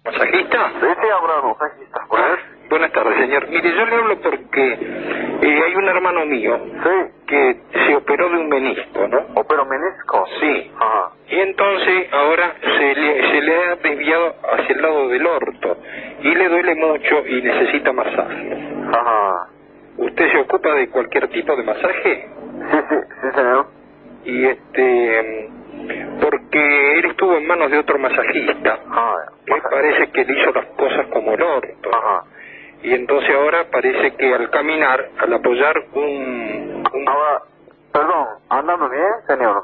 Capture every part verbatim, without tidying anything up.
¿Masajista? Sí, sí, ahora masajista. Ah, buenas tardes, señor. Mire, yo le hablo porque eh, hay un hermano mío Sí. que se operó de un menisco, ¿no? ¿Opero menisco? Sí. Ajá. Y entonces ahora se le, se le ha desviado hacia el lado del orto y le duele mucho y necesita masaje. Ajá. ¿Usted se ocupa de cualquier tipo de masaje? Sí, sí, sí, señor. Y este... porque él estuvo en manos de otro masajista. Ajá. Me parece que le hizo las cosas como el orto. Ajá. Y entonces ahora parece que al caminar, al apoyar un... un... Ahora, perdón, ¿andando bien, señor?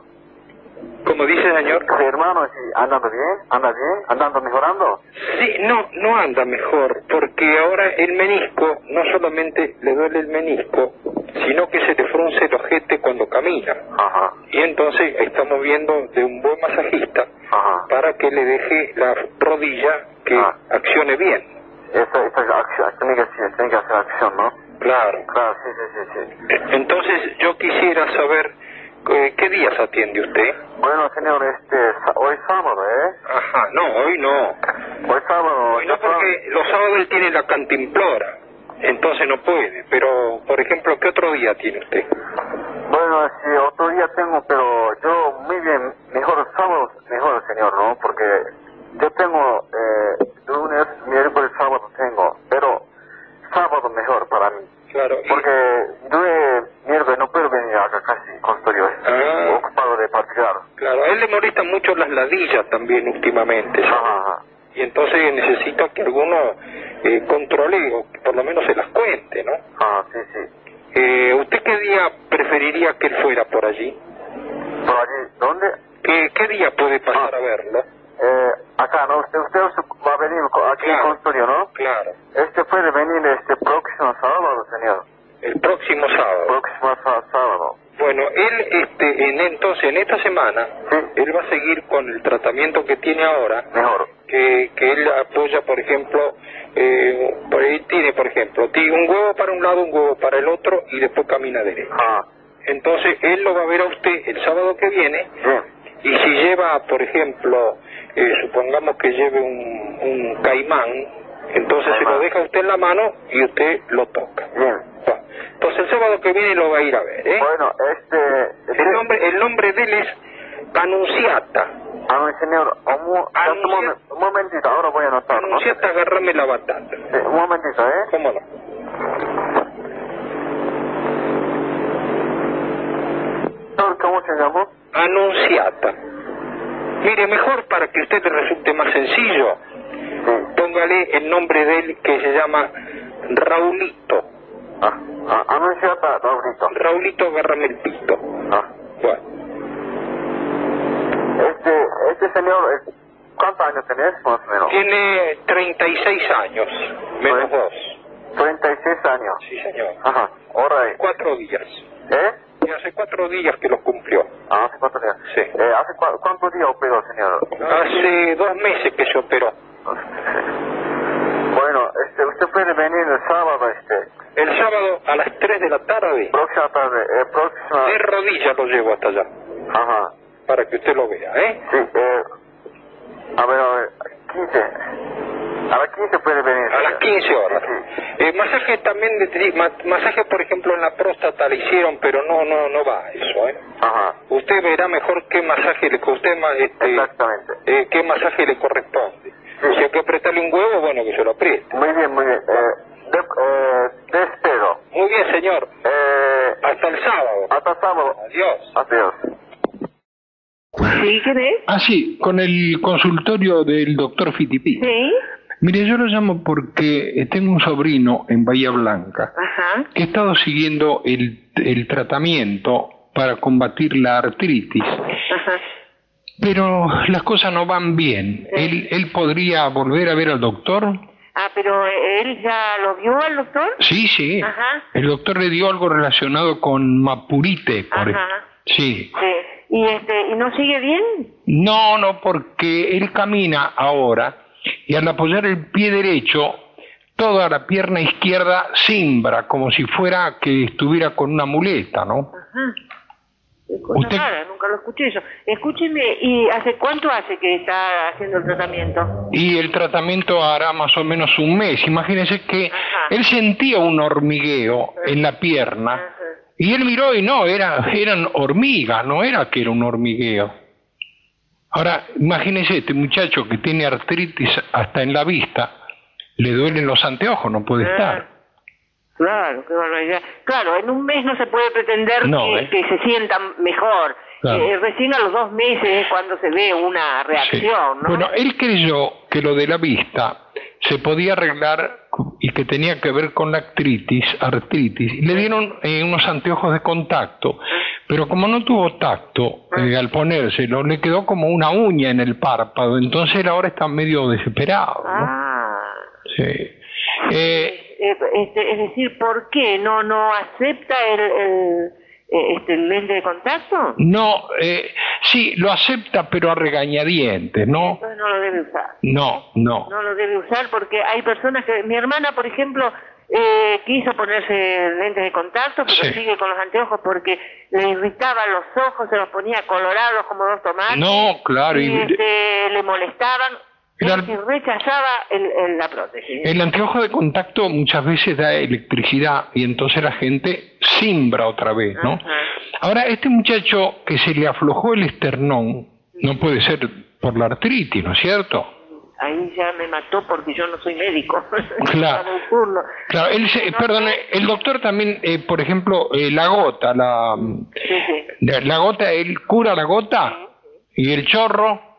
¿Cómo dice, señor? Sí, hermano, sí, ¿andando bien? ¿Anda bien? ¿Andando mejorando? Sí, no, no anda mejor, porque ahora el menisco, no solamente le duele el menisco, sino que se le frunce el ojete cuando camina. Ajá. Y entonces estamos viendo de un buen masajista Ajá. para que le deje la rodilla que Ah. accione bien. Esa, esa acción, tiene que, tiene que hacer acción, ¿no? Claro. Claro, sí, sí, sí, sí. Entonces yo quisiera saber eh, qué días atiende usted. Bueno, señor, este, sa- hoy sábado, ¿eh? Ajá, no, hoy no. Hoy sábado. Hoy no, porque los sábados él tiene la cantimplora, entonces no puede. Pero, por ejemplo, ¿qué otro día tiene usted? Bueno, sí, otro día tengo, pero yo muy bien, mejor sábado, mejor, señor, ¿no? Porque yo tengo, eh, lunes, miércoles, sábado tengo, pero sábado mejor para mí. Claro. y- Porque yo eh, miércoles no puedo venir acá casi consultorio, Ah. ocupado de particular. Claro, a él le molestan mucho las ladillas también últimamente, ¿sabe? Ajá, ajá. Y entonces necesita que alguno eh, controle o que por lo menos se las cuente, ¿no? Ah, sí, sí. Eh, ¿Usted qué día preferiría que él fuera por allí? ¿Por allí? ¿Dónde? ¿Qué, qué día puede pasar Ah. a verlo? Eh, acá, ¿no? Usted, usted va a venir co- aquí en Claro. consultorio, ¿no? Claro, Este puede venir este próximo sábado, señor. el próximo sábado. Próximo sá- sábado. Bueno, él, este, en, entonces, en esta semana, Sí. él va a seguir con el tratamiento que tiene ahora, Mejor. que, que él apoya, por ejemplo, eh, por ahí tiene, por ejemplo, tiene un huevo para un lado, un huevo para el otro, y después camina derecho. Ah, Entonces, él lo va a ver a usted el sábado que viene, bien. y si lleva, por ejemplo, eh, supongamos que lleve un, un caimán, entonces se Caimán. lo deja usted en la mano y usted lo toca. Bien. Va. Entonces el sábado que viene lo va a ir a ver, ¿eh? Bueno, este... El nombre, el nombre de él es Anunciata. Ah, no, señor, un, mo- Anuncia- un, momen- un momentito, ahora voy a anotar, ¿no? Sí, Anunciata, agarrame la batata. un momentito, ¿eh? ¿Cómo no? Señor, ¿cómo se llamó? Anunciata. Mire, mejor para que a usted le resulte más sencillo, Sí. póngale el nombre de él que se llama Raulito. Ah, ah, anunciata, Raulito. Raulito, agárrame el pito. Ah. Bueno, Este, este señor, eh, ¿cuántos años tenés, más o menos? tiene treinta y seis años, menos Bueno. dos. treinta y seis años. Sí, señor. Ajá, ahora, Cuatro días. ¿eh? Y hace cuatro días que los cumplió. Ah, ¿hace cuántos días? Sí. Eh, ¿hace cua- cuántos días operó, señor? Hace dos meses que se operó. Bueno, este, usted puede venir el sábado, este, El sábado a las tres de la tarde, próxima tarde, eh, próxima... de rodillas lo llevo hasta allá, Ajá, para que usted lo vea, ¿eh? sí, eh, a ver, a ver, quince, a las quince puede venir. A las quince horas. Sí, sí. Eh, masaje también, de, ma- masaje por ejemplo en la próstata le hicieron, pero no no no va a eso, ¿eh? Ajá, Usted verá mejor qué masaje le, usted, ma- este, exactamente. eh, qué masaje le corresponde. Si hay que apretarle un huevo, bueno, que se lo apriete. Muy bien, muy bien, eh, de, eh, despedo. Muy bien, señor. Eh, Hasta el sábado. hasta sábado. Adiós. Adiós. ¿Sí, qué ves? Ah, sí, con el consultorio del doctor Fitipí. Sí. Mire, yo lo llamo porque tengo un sobrino en Bahía Blanca Ajá. que ha estado siguiendo el, el tratamiento para combatir la artritis, Ajá. pero las cosas no van bien. ¿Él, él podría volver a ver al doctor? Ah, pero él ya lo vio al doctor. Sí, sí. Ajá. El doctor le dio algo relacionado con Mapurite. Por Ajá. Sí. Sí. ¿Y este y no sigue bien? No, no, porque él camina ahora y al apoyar el pie derecho, toda la pierna izquierda cimbra, como si fuera que estuviera con una muleta, ¿no? Ajá. Qué cosa Usted- rara, nunca lo escuché eso. Escúcheme, ¿y hace cuánto hace que está haciendo el tratamiento? Y el tratamiento hará más o menos un mes. Imagínese que Ajá. él sentía un hormigueo en la pierna Ajá. y él miró y no, era, eran hormigas, no era que era un hormigueo. Ahora, imagínese este muchacho que tiene artritis hasta en la vista, le duelen los anteojos, no puede Ah, estar. Claro, qué barbaridad. Claro, en un mes no se puede pretender No, que, ¿eh? que se sientan mejor. Claro. Eh, recién a los dos meses es cuando se ve una Sí. reacción, ¿no? Bueno, él creyó que lo de la vista se podía arreglar y que tenía que ver con la artritis, artritis. Y le dieron eh, unos anteojos de contacto, pero como no tuvo tacto eh, al ponérselo, le quedó como una uña en el párpado, entonces él ahora está medio desesperado, ¿no? Ah. Sí. Eh, Eh, este, es decir, ¿por qué no no acepta el, el, eh, este, el lente de contacto? no, eh, sí, lo acepta, pero a regañadientes, ¿no? Entonces no lo debe usar. No, no. No lo debe usar porque hay personas que... Mi hermana, por ejemplo, eh, quiso ponerse lentes de contacto, pero Sí. sigue con los anteojos porque le irritaban los ojos, se los ponía colorados como dos tomates. No, claro. Y y- este, le molestaban. Claro. Y rechazaba el, el- la prótesis. El anteojo de contacto muchas veces da electricidad y entonces la gente simbra otra vez, ¿no? Ajá. Ahora, este muchacho que se le aflojó el esternón, no puede ser por la artritis, ¿no es cierto? Ahí ya me mató porque yo no soy médico. Claro. Estaba en turno. Claro, él se, No perdone, sé. el doctor también, eh, por ejemplo, eh, la gota, la, Sí, sí. la la gota, él cura la gota y el chorro,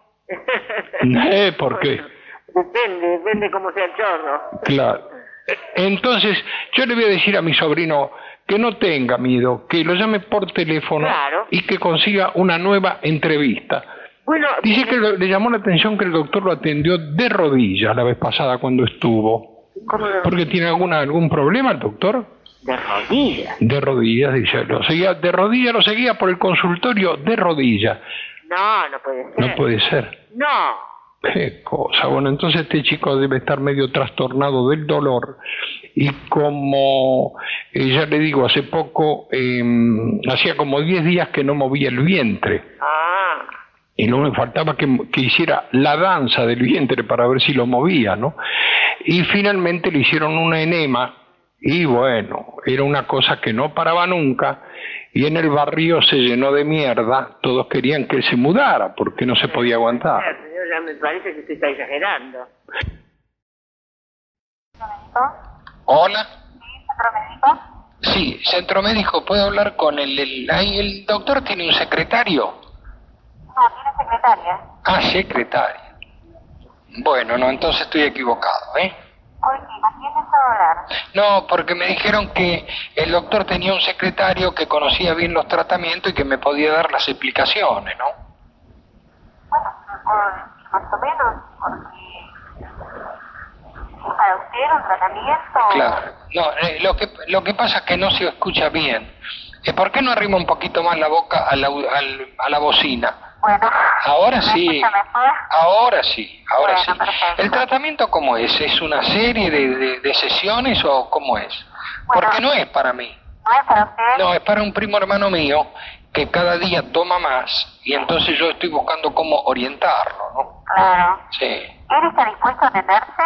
eh, ¿por qué? Depende, depende cómo sea el chorro. Claro. Entonces, yo le voy a decir a mi sobrino que no tenga miedo, que lo llame por teléfono Claro. y que consiga una nueva entrevista. Bueno, Dice que lo- le llamó la atención que el doctor lo atendió de rodillas la vez pasada cuando estuvo. ¿cómo de, ¿Porque tiene alguna, algún problema el doctor? de rodillas? De rodillas, dice. Lo seguía, de rodillas lo seguía por el consultorio de rodillas. No, no puede ser. No puede ser. No. Qué cosa. Bueno, entonces este chico debe estar medio trastornado del dolor y como eh, ya le digo, hace poco, eh, hacía como diez días que no movía el vientre Ah. y no me faltaba que, que hiciera la danza del vientre para ver si lo movía, ¿no? Y finalmente le hicieron una enema y bueno, era una cosa que no paraba nunca y en el barrio se llenó de mierda, todos querían que él se mudara porque no se podía aguantar. Señor, ya me parece que usted está exagerando. Hola. Sí, centro médico, ¿puedo hablar con el, el, ahí el doctor tiene un secretario? No, tiene secretaria. Ah, secretaria. Bueno, no, entonces estoy equivocado, ¿eh? ¿Por qué? ¿Con quién deseo hablar? No, porque me dijeron que el doctor tenía un secretario que conocía bien los tratamientos y que me podía dar las explicaciones, ¿no? Bueno, por- más o menos, porque para usted era un tratamiento. Claro. No, eh, lo que lo que pasa es que no se escucha bien. Eh, ¿Por qué no arrima un poquito más la boca a la, al- a la bocina? Bueno. Ahora ¿me sí. escucha mejor? Ahora sí, ahora Bueno, sí. perfecto. ¿El tratamiento cómo es? ¿Es una serie de, de, de sesiones o cómo es? Bueno. Porque no es para mí. ¿No es para usted? No, es para un primo hermano mío que cada día toma más y entonces yo estoy buscando cómo orientarlo, ¿no? Claro. Sí. ¿Él está dispuesto a atenderse?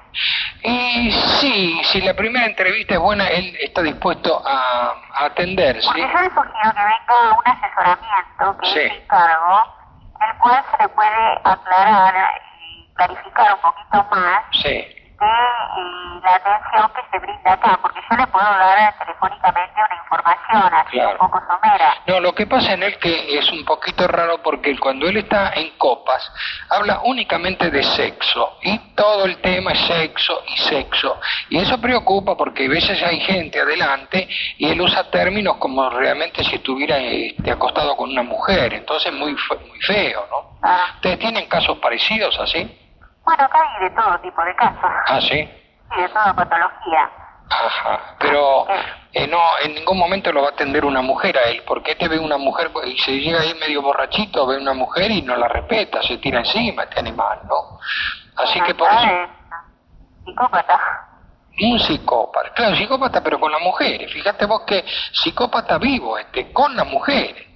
Y sí, si la primera entrevista es buena, él está dispuesto a, a atenderse. Porque yo le sugiero que venga a un asesoramiento que Sí. es sin cargo, en el cual se le puede aclarar y clarificar un poquito más Sí. de eh, la atención que se brinda acá, porque yo le puedo dar telefónicamente una información así Claro. un poco somera. No, lo que pasa en él que es un poquito raro porque cuando él está en copas habla únicamente de sexo y todo el tema es sexo y sexo y eso preocupa porque a veces hay gente adelante y él usa términos como realmente si estuviera este, acostado con una mujer, entonces muy fe- muy feo, ¿no? Ah, ¿Ustedes tienen casos parecidos así? bueno, acá hay de todo tipo de casos, Ah, sí. y de toda patología. Ajá, pero eh, no, en ningún momento lo va a atender una mujer a él, porque te ve una mujer y se llega ahí medio borrachito, ve una mujer y no la respeta, se tira encima este animal, ¿no? Así que por eso, es psicópata. un psicópata, claro, psicópata pero con las mujeres, fíjate vos que psicópata vivo, este, con las mujeres.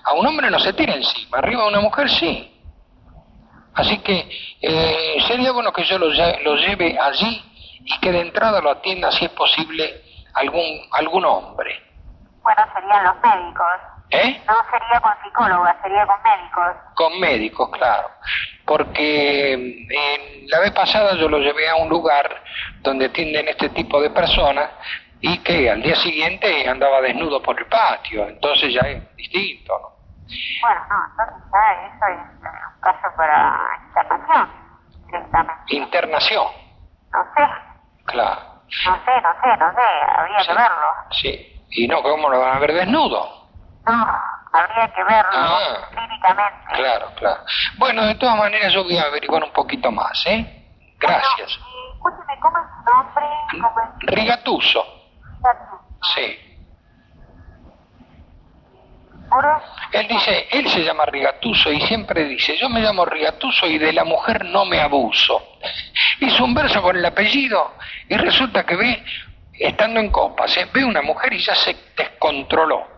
A un hombre no se tira encima, arriba de una mujer sí. Así que eh, sería bueno que yo lo, lle- lo lleve allí y que de entrada lo atienda, si es posible, algún algún hombre. Bueno, serían los médicos. ¿Eh? No sería con psicólogas, sería con médicos. Con médicos, claro. Porque eh, la vez pasada yo lo llevé a un lugar donde atienden este tipo de personas y que al día siguiente andaba desnudo por el patio, entonces ya es distinto, ¿no? Bueno, no, entonces ya eso es un caso para internación, directamente. Internación, No sé, claro. no sé, no sé, no sé, habría Sí, que verlo. sí. Y no, ¿cómo lo van a ver desnudo? No, habría que verlo Ah. clínicamente. Claro, claro. Bueno, de todas maneras yo voy a averiguar un poquito más, ¿eh? Gracias. Bueno, eh, escúcheme, ¿cómo es su nombre? ¿Cómo es? Rigatuso, Rigatuso. sí. ¿Puro? Él dice, él se llama Rigatuso y siempre dice, yo me llamo Rigatuso y de la mujer no me abuso. Hizo un verso con el apellido y resulta que ve, estando en copas, ¿eh? Ve una mujer y ya se descontroló.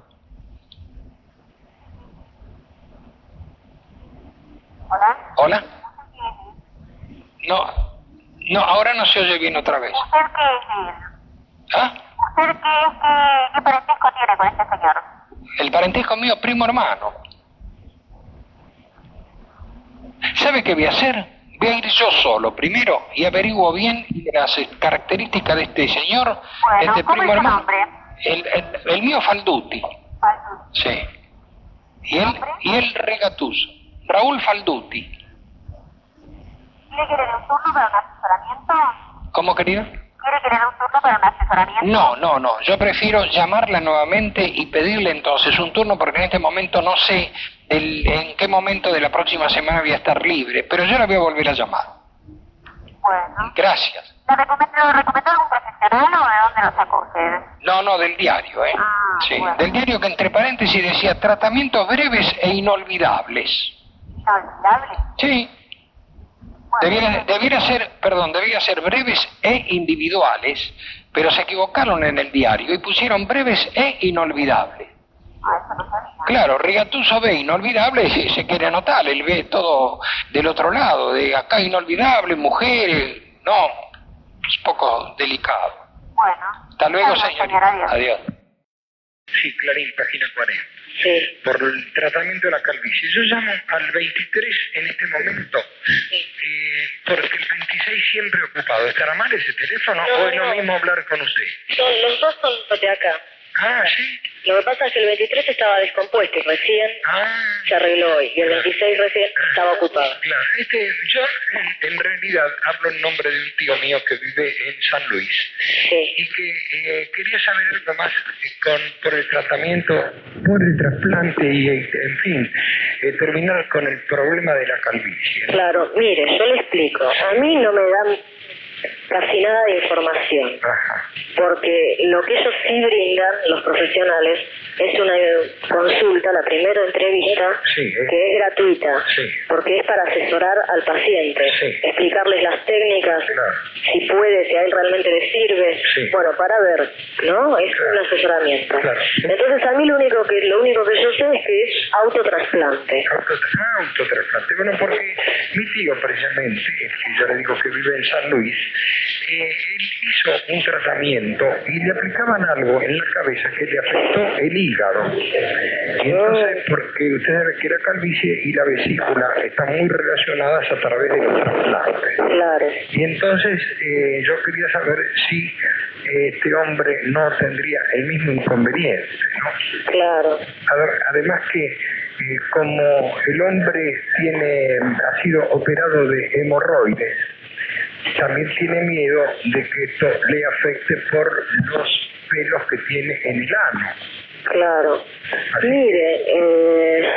¿Hola? ¿Hola? No, no, ahora no se oye bien otra vez. ¿Usted qué es él? ¿Ah? ¿Usted qué, qué, qué parentesco tiene con este señor? El parentesco mío, primo hermano. ¿Sabe qué voy a hacer? Voy a ir yo solo primero y averiguo bien las características de este señor, de Bueno, este ¿cómo primo es su hermano. nombre? El, el, el mío Falduti, Falduti. sí. Y él, ¿Nombre? y él Rigatuso. Raúl Falduti. ¿Quiere que le dé un turno para un asesoramiento? ¿Cómo, querido? ¿Quiere que le dé un turno para un asesoramiento? No, no, no. Yo prefiero llamarla nuevamente y pedirle entonces un turno porque en este momento no sé el, en qué momento de la próxima semana voy a estar libre, pero yo la voy a volver a llamar. Bueno. Gracias. ¿Le recomendó, ¿Lo recomendó algún profesional o de dónde lo sacó usted? No, no, del diario, ¿eh? Ah, sí, bueno. del diario que entre paréntesis decía tratamientos breves e inolvidables. ¿Inolvidable? Sí. Bueno, Debiera, debiera ser, perdón, debía ser breves e individuales, pero se equivocaron en el diario y pusieron breves e inolvidables. ah, eso no sabía. Claro, Rigatuso ve inolvidable y se quiere anotar, él ve todo del otro lado, de acá inolvidable, mujeres, no, es poco delicado. Bueno. Hasta luego, Adiós, señorita. señora, adiós. Adiós. Sí, Clarín, página cuarenta. Sí. Por el tratamiento de la calvicie. Yo llamo al veintitrés en este momento, eh, porque el veintiséis siempre ocupado. ¿Estará mal ese teléfono No, o es lo no. mismo hablar con usted? Son, los dos son los de acá. Ah, sí. Lo que pasa es que el veintitrés estaba descompuesto y recién Ah. se arregló hoy. Y el veintiséis recién estaba ocupado. Claro, este, yo en, en realidad hablo en nombre de un tío mío que vive en San Luis Sí. y que eh, quería saber algo más eh, con, por el tratamiento, por el trasplante y, eh, en fin, eh, terminar con el problema de la calvicie. Claro, mire, yo le explico. A mí no me dan casi nada de información. Ajá. Porque lo que ellos sí brindan, los profesionales, es una consulta, la primera entrevista, Sí, eh. que es gratuita, Sí. porque es para asesorar al paciente, Sí. explicarles las técnicas, Claro. si puede, si a él realmente le sirve, Sí. bueno, para ver, ¿no? Es Claro. un asesoramiento. Claro. Entonces a mí lo único que lo único que yo sé es que es autotrasplante. Auto- ah, autotrasplante. Bueno, porque mi tío precisamente, el que yo le digo que vive en San Luis, eh, él hizo un tratamiento y le aplicaban algo en la cabeza que le afectó el hígado. Y entonces, porque usted sabe que la calvicie y la vesícula están muy relacionadas a través de los trasplantes. Claro. Y entonces eh, yo quería saber si eh, este hombre no tendría el mismo inconveniente, ¿no? Claro. A ver, además que eh, como el hombre tiene ha sido operado de hemorroides, también tiene miedo de que esto le afecte por los pelos que tiene en el ano. Claro. Así. Mire, eh,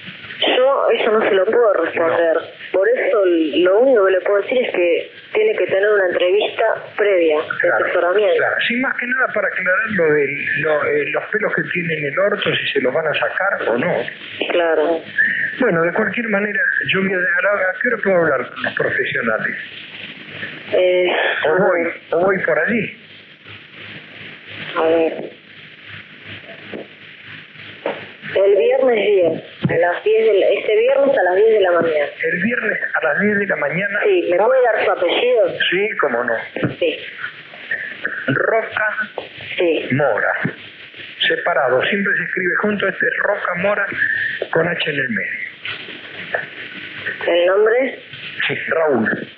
yo eso no se lo puedo responder. No. Por eso lo único que le puedo decir es que tiene que tener una entrevista previa de Claro, asesoramiento. claro. Sí, más que nada para aclarar lo de lo, eh, los pelos que tiene en el orto, si se los van a sacar o no. Claro. Bueno, de cualquier manera, yo voy a dejar ahora, ¿a qué hora puedo hablar con los profesionales? Eh, O a voy, ver, o voy por allí. a ver. El viernes diez, a las diez de la, este viernes a las diez de la mañana. El viernes a las diez de la mañana. Sí, ¿me puede dar su apellido? Sí, cómo no. Sí. Roca Sí. Mora. Separado, siempre se escribe junto a este Roca Mora con H en el medio. ¿El nombre? Sí, Raúl.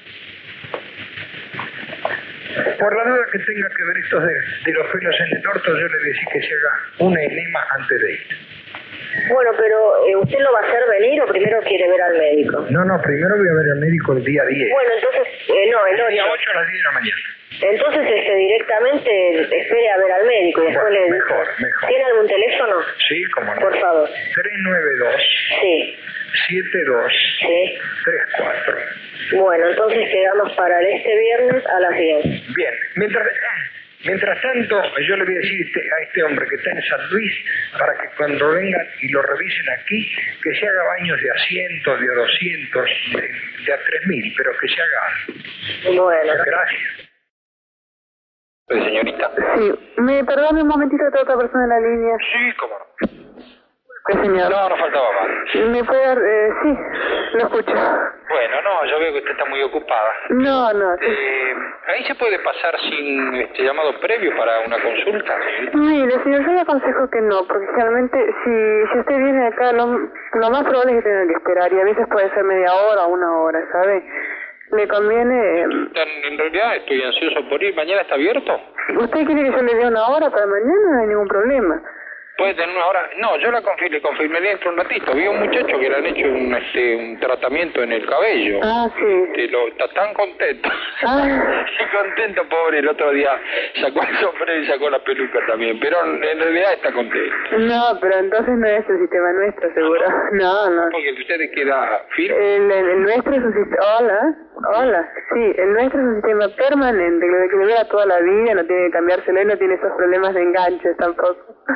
Por la duda que tenga que ver estos de, de los pelos en el orto, yo le decía que se haga una enema antes de ir. Bueno, pero eh, ¿usted lo va a hacer venir o primero quiere ver al médico? No, no, primero voy a ver al médico el día diez. Bueno, entonces, eh, no, el El día ocho. ocho a las diez de la mañana. Entonces, este, directamente espere a ver al médico y después Bueno, le... mejor, mejor. ¿Tiene algún teléfono? Sí, cómo no. Por favor. tres nueve dos, Sí, siete dos, sí. tres cuatro. Bueno, entonces quedamos para el este viernes a las diez. Bien, mientras, mientras tanto, yo le voy a decir este, a este hombre que está en San Luis, para que cuando vengan y lo revisen aquí, que se haga baños de a cientos, de a doscientos, de, de a tres mil, pero que se haga algo. Bueno. Gracias. Señorita. Sí, me perdone un momentito, de otra persona en la línea. Sí, cómo no. ¿Qué señor? No, no faltaba más. ¿Me puede dar? Eh, sí, lo escucho. Bueno, no, yo veo que usted está muy ocupada. No, no. Sí. Eh, ¿Ahí se puede pasar sin este llamado previo para una consulta, señorita? Mire, señor, yo le aconsejo que no, porque generalmente si, si usted viene acá, lo, lo más probable es que tenga que esperar, y a veces puede ser media hora o una hora, ¿sabe? Le conviene... En realidad estoy ansioso por ir. ¿Mañana está abierto? ¿Usted quiere que yo le dé una hora para mañana? No hay ningún problema. ¿Puede tener una hora? No, yo la confirmé, le confirmé dentro un ratito. Vi a un muchacho que le han hecho un, este, un tratamiento en el cabello. Ah, sí. Este, lo, está tan contento. Ah. Sí, contento, pobre. El otro día sacó el sombrero y sacó la peluca también. Pero en realidad está contento. No, pero entonces no es el sistema nuestro, seguro. No, no. Porque el de ustedes queda firme. El, el, el nuestro es un sistema... Hola, hola. Sí, el nuestro es un sistema permanente, que lo que dura toda la vida, no tiene que cambiárselo y no tiene esos problemas de enganches tampoco.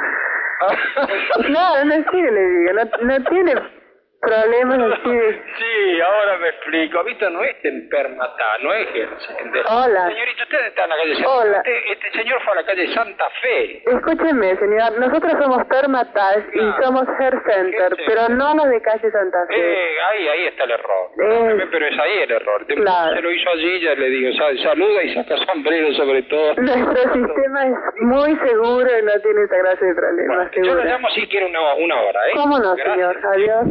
No, no sí le digo, no, no tiene problemas así de... Sí, ahora me explico. ¿Viste? No es en Permatá, no es en... Hola. Señorita, usted está en la calle Santa Hola. Este, este señor fue a la calle Santa Fe. Escúcheme, señor, nosotros somos Permatage Claro. y somos Hair Center, ¿Qué? pero no los de calle Santa Fe. Eh, ahí, ahí está el error. Eh, Pero es ahí el error. Te- claro. Se lo hizo allí, ya le digo, sal- saluda y saca sombrero sobre todo. Nuestro sistema es muy seguro y no tiene esa clase de problemas, Bueno, yo lo seguro. llamo si quiere una, una hora, ¿eh? ¿Cómo no, Gracias. señor? Adiós.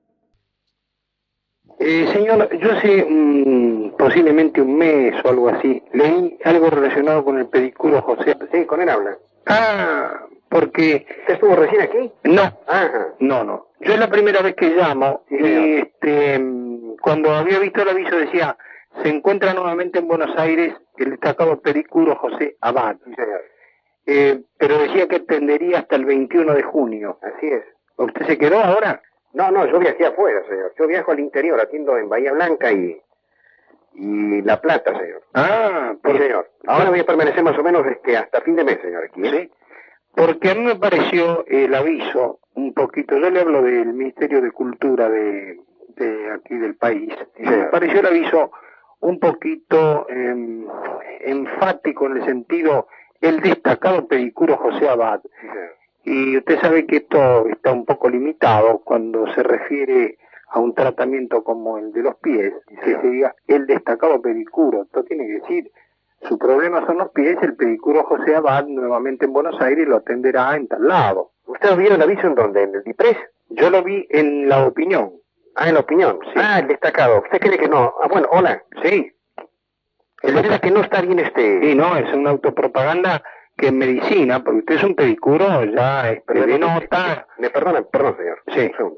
Eh, señor, yo hace mm, posiblemente un mes o algo así, leí algo relacionado con el pedicuro José. Sí, con él habla. Ah, porque... ¿Usted estuvo recién aquí? No, Ajá. no, no. Yo es la primera vez que llamo Sí, y señor. este, mm, cuando había visto el aviso decía, se encuentra nuevamente en Buenos Aires el destacado pedicuro José Abad. Sí, señor. Eh, pero decía que atendería hasta el veintiuno de junio. Así es. ¿Usted se quedó ahora? No, no, yo viajé afuera, señor. Yo viajo al interior, atiendo en Bahía Blanca y, y La Plata, señor. Ah, Sí, por- señor. Ahora voy a permanecer más o menos este, hasta fin de mes, señor, aquí. ¿eh? Sí, porque a mí me pareció el aviso un poquito, yo le hablo del Ministerio de Cultura de, de aquí del país, y me señor. pareció el aviso un poquito em, enfático en el sentido, el destacado pedicuro José Abad. Sí, señor. Y usted sabe que esto está un poco limitado cuando se refiere a un tratamiento como el de los pies, que se diga el destacado pedicuro. Esto tiene que decir, su problema son los pies, el pedicuro José Abad nuevamente en Buenos Aires lo atenderá en tal lado. ¿Usted lo vio el aviso en dónde? ¿En el Dipres? Yo lo vi en La Opinión. Ah, en la opinión. Sí. Ah, el destacado. ¿Usted cree que no? Ah, bueno, hola. Sí. Es verdad que no está bien este... Sí, no, es una autopropaganda que en medicina, porque usted es un pedicuro, ya este, Perdón, de me- nota. Me perdonan, perdón, señor. Sí. Un segundo.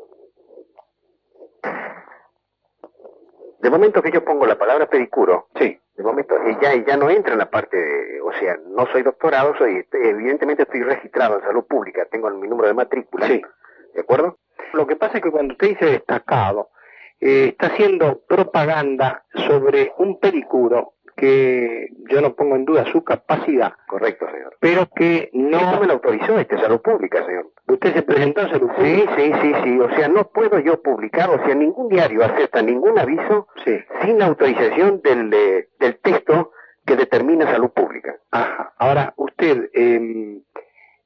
De momento que yo pongo la palabra pedicuro, Sí. de momento eh, ya, ya no entra en la parte de, o sea, no soy doctorado, soy, este, evidentemente estoy registrado en salud pública, tengo mi número de matrícula. Sí. ¿De acuerdo? Lo que pasa es que cuando usted dice destacado, eh, está haciendo propaganda sobre un pedicuro que yo no pongo en duda su capacidad, Correcto, señor. pero que No no... me lo autorizó este salud pública, señor. Usted se presentó en salud Sí, pública. sí, sí, sí. O sea, no puedo yo publicar, o sea, ningún diario acepta ningún aviso Sí. sin autorización del, eh, del texto que determina salud pública. Ajá. Ahora, usted, eh,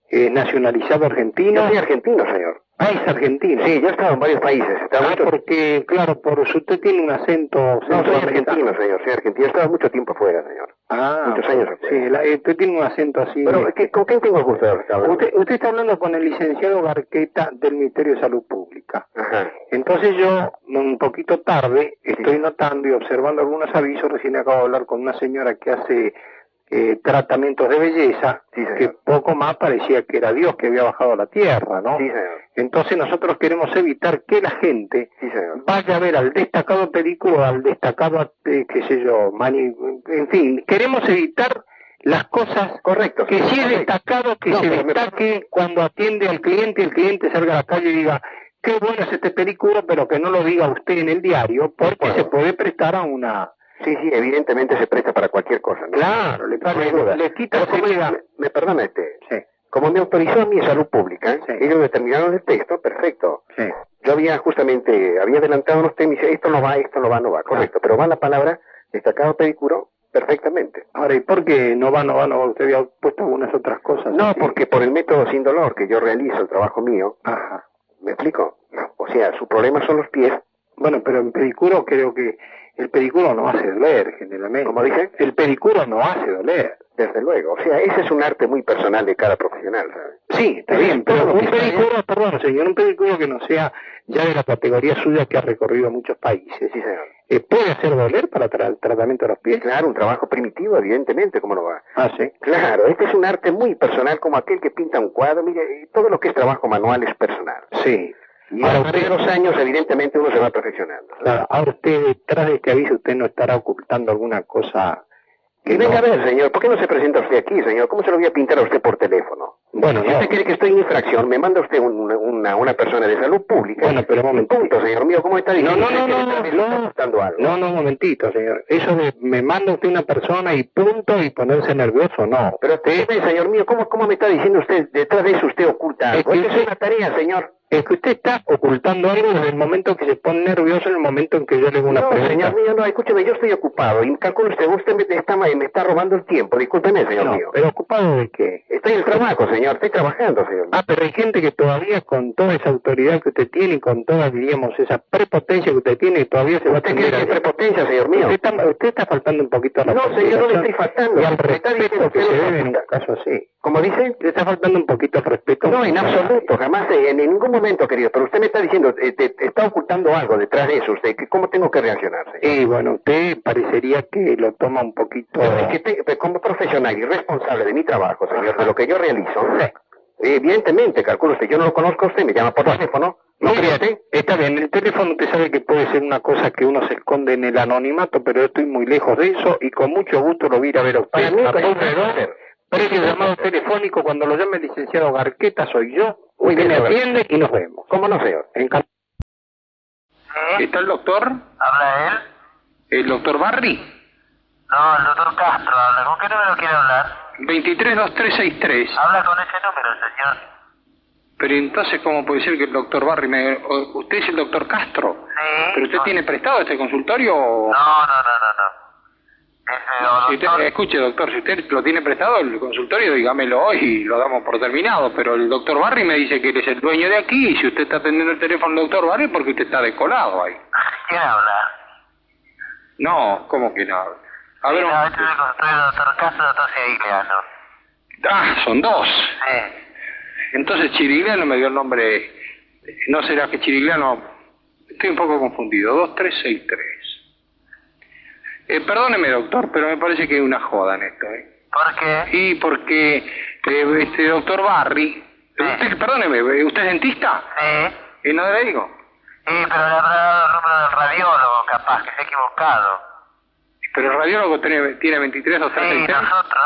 eh, nacionalizado argentino. Yo soy argentino, señor. Ah, es argentino. Sí, yo he estado en varios países. Ah, mucho... porque, claro, por usted tiene un acento... No, soy argentino, señor, soy argentino. He estado mucho tiempo fuera, señor. Ah, muchos años afuera. Sí, la, usted tiene un acento así... Pero, ¿qué, ¿con quién tengo el gusto de hablar? Usted, usted está hablando con el licenciado Garqueta del Ministerio de Salud Pública. Ajá. Entonces yo, un poquito tarde, estoy sí. notando y observando algunos avisos. Recién acabo de hablar con una señora que hace... Eh, tratamientos de belleza, sí, que poco más parecía que era Dios que había bajado a la tierra, ¿no? Sí, señor. Entonces nosotros queremos evitar que la gente sí, señor. vaya a ver al destacado película, al destacado, eh, qué sé yo, mani... en fin, queremos evitar las cosas correctas. Que si es correcto. destacado, que no, se destaque me... cuando atiende al cliente, el cliente salga a la calle y diga, qué bueno es este película, pero que no lo diga usted en el diario, porque bueno. se puede prestar a una... Sí, sí, evidentemente se presta para cualquier cosa, ¿no? Claro, le, le, le quita seriedad. Me, me perdona este. Sí. Como me autorizó a mi salud pública, sí. ellos determinaron el texto, perfecto. Sí. Yo había justamente, había adelantado unos temas y dice, esto no va, esto no va, no va, correcto. Ah. Pero va la palabra destacado pedicuro perfectamente. Ahora, ¿y por qué no va, no va, no va? Usted había puesto algunas otras cosas. No, así. Porque por el método sin dolor que yo realizo, el trabajo mío. Ajá. ¿Me explico? No. O sea, su problema son los pies. Bueno, pero en pedicuro creo que el pedicuro no hace doler, generalmente. ¿Cómo dice? El pedicuro no hace doler. Desde luego. O sea, ese es un arte muy personal de cada profesional, ¿sabes? Sí, está es bien, pero un pedicuro, bien. perdón, señor, un pedicuro que no sea ya de la categoría suya que ha recorrido muchos países. Sí, señor. Eh, ¿Puede hacer doler para tra el tratamiento de los pies? Claro, un trabajo primitivo, evidentemente, ¿cómo no va? Ah, sí. Claro, este es un arte muy personal, como aquel que pinta un cuadro. Mire, todo lo que es trabajo manual es personal. Sí. Y a través de los años, evidentemente, uno se va perfeccionando. Claro, ahora usted, detrás de este aviso, usted no estará ocultando alguna cosa... Que venga no... a ver, señor, ¿por qué no se presenta usted aquí, señor? ¿Cómo se lo voy a pintar a usted por teléfono? Bueno, si no. usted cree que estoy en infracción, me manda usted un, una, una persona de salud pública. Bueno, pero un momentito. Punto, señor mío, ¿cómo está diciendo? No, no, no, no, no, no, no, no, un momentito, señor. Eso de me manda usted una persona y punto y ponerse nervioso, no. Pero usted, señor mío, ¿cómo, cómo me está diciendo usted? Detrás de eso usted oculta algo. Es que Esa es una tarea, señor. Es que usted está ocultando algo desde el momento que se pone nervioso, en el momento en que yo le hago una no, pregunta. No, señor mío, no, escúcheme, yo estoy ocupado. Y calculo usted, usted me está, me está robando el tiempo. Discúlpeme, señor no, mío. ¿Pero ocupado de qué? Estoy en el trabajo, señor. Estoy trabajando, señor mío. Ah, pero hay gente que todavía, con toda esa autoridad que usted tiene y con toda, diríamos, esa prepotencia que usted tiene, todavía se va a tener... ¿Usted cree que es prepotencia, señor mío? Usted está, usted está faltando un poquito a la... No, señor, no le estoy faltando. Y al respeto que se debe en un caso así. ¿Cómo dice? Le está faltando un poquito al respeto. No, en absoluto, jamás, en ningún momento, querido. Pero usted me está diciendo, eh, te, te está ocultando algo detrás de eso. Usted, ¿cómo tengo que reaccionar, señor? Y bueno, usted parecería que lo toma un poquito... Pero es que te, como profesional y responsable de mi trabajo, señor, de lo que yo realizo, sí. Evidentemente, calculo usted, yo no lo conozco a usted, me llama por teléfono. ¿No cree usted? Está bien, el teléfono usted sabe que puede ser una cosa que uno se esconde en el anonimato, pero yo estoy muy lejos de eso y con mucho gusto lo voy a ir a ver a usted. Para mí, a pues, Precio llamado telefónico, cuando lo llame el licenciado Garqueta soy yo, Uy, que me atiende y nos vemos. ¿Cómo no, señor? Encantado. ¿Sí? ¿Está el doctor? ¿Habla él? ¿El doctor Barry? No, el doctor Castro habla. ¿Con qué número quiere hablar? veintitrés dos tres seis tres. Habla con ese número, señor. Pero entonces, ¿cómo puede ser que el doctor Barry me... ¿Usted es el doctor Castro? Sí. ¿Pero usted no. tiene prestado este consultorio o...? No, no, no, no, no. No, si usted, escuche, doctor, si usted lo tiene prestado el consultorio, dígamelo hoy y lo damos por terminado, pero el doctor Barry me dice que él es el dueño de aquí y si usted está atendiendo el teléfono del doctor Barry es porque usted está descolado ahí. ¿Quién habla? No, ¿cómo que no? A ver, sí, un... no, este es el consultorio del doctor Castro, doctor Cirigliano. Ah, son dos. Sí. Entonces Chirigliano me dio el nombre... ¿No será que Chirigliano...? Estoy un poco confundido. dos tres seis tres. Eh, perdóneme, doctor, pero me parece que hay una joda en esto, ¿eh? ¿Por qué? Y porque eh, este doctor Barry... Sí. Usted, perdóneme, ¿usted es dentista? Sí. ¿Y no le digo? Sí, pero le habrá dado el número del radiólogo, capaz, que se ha equivocado. Pero el radiólogo tiene, tiene veintitrés dos tres seis tres. Sí, nosotros.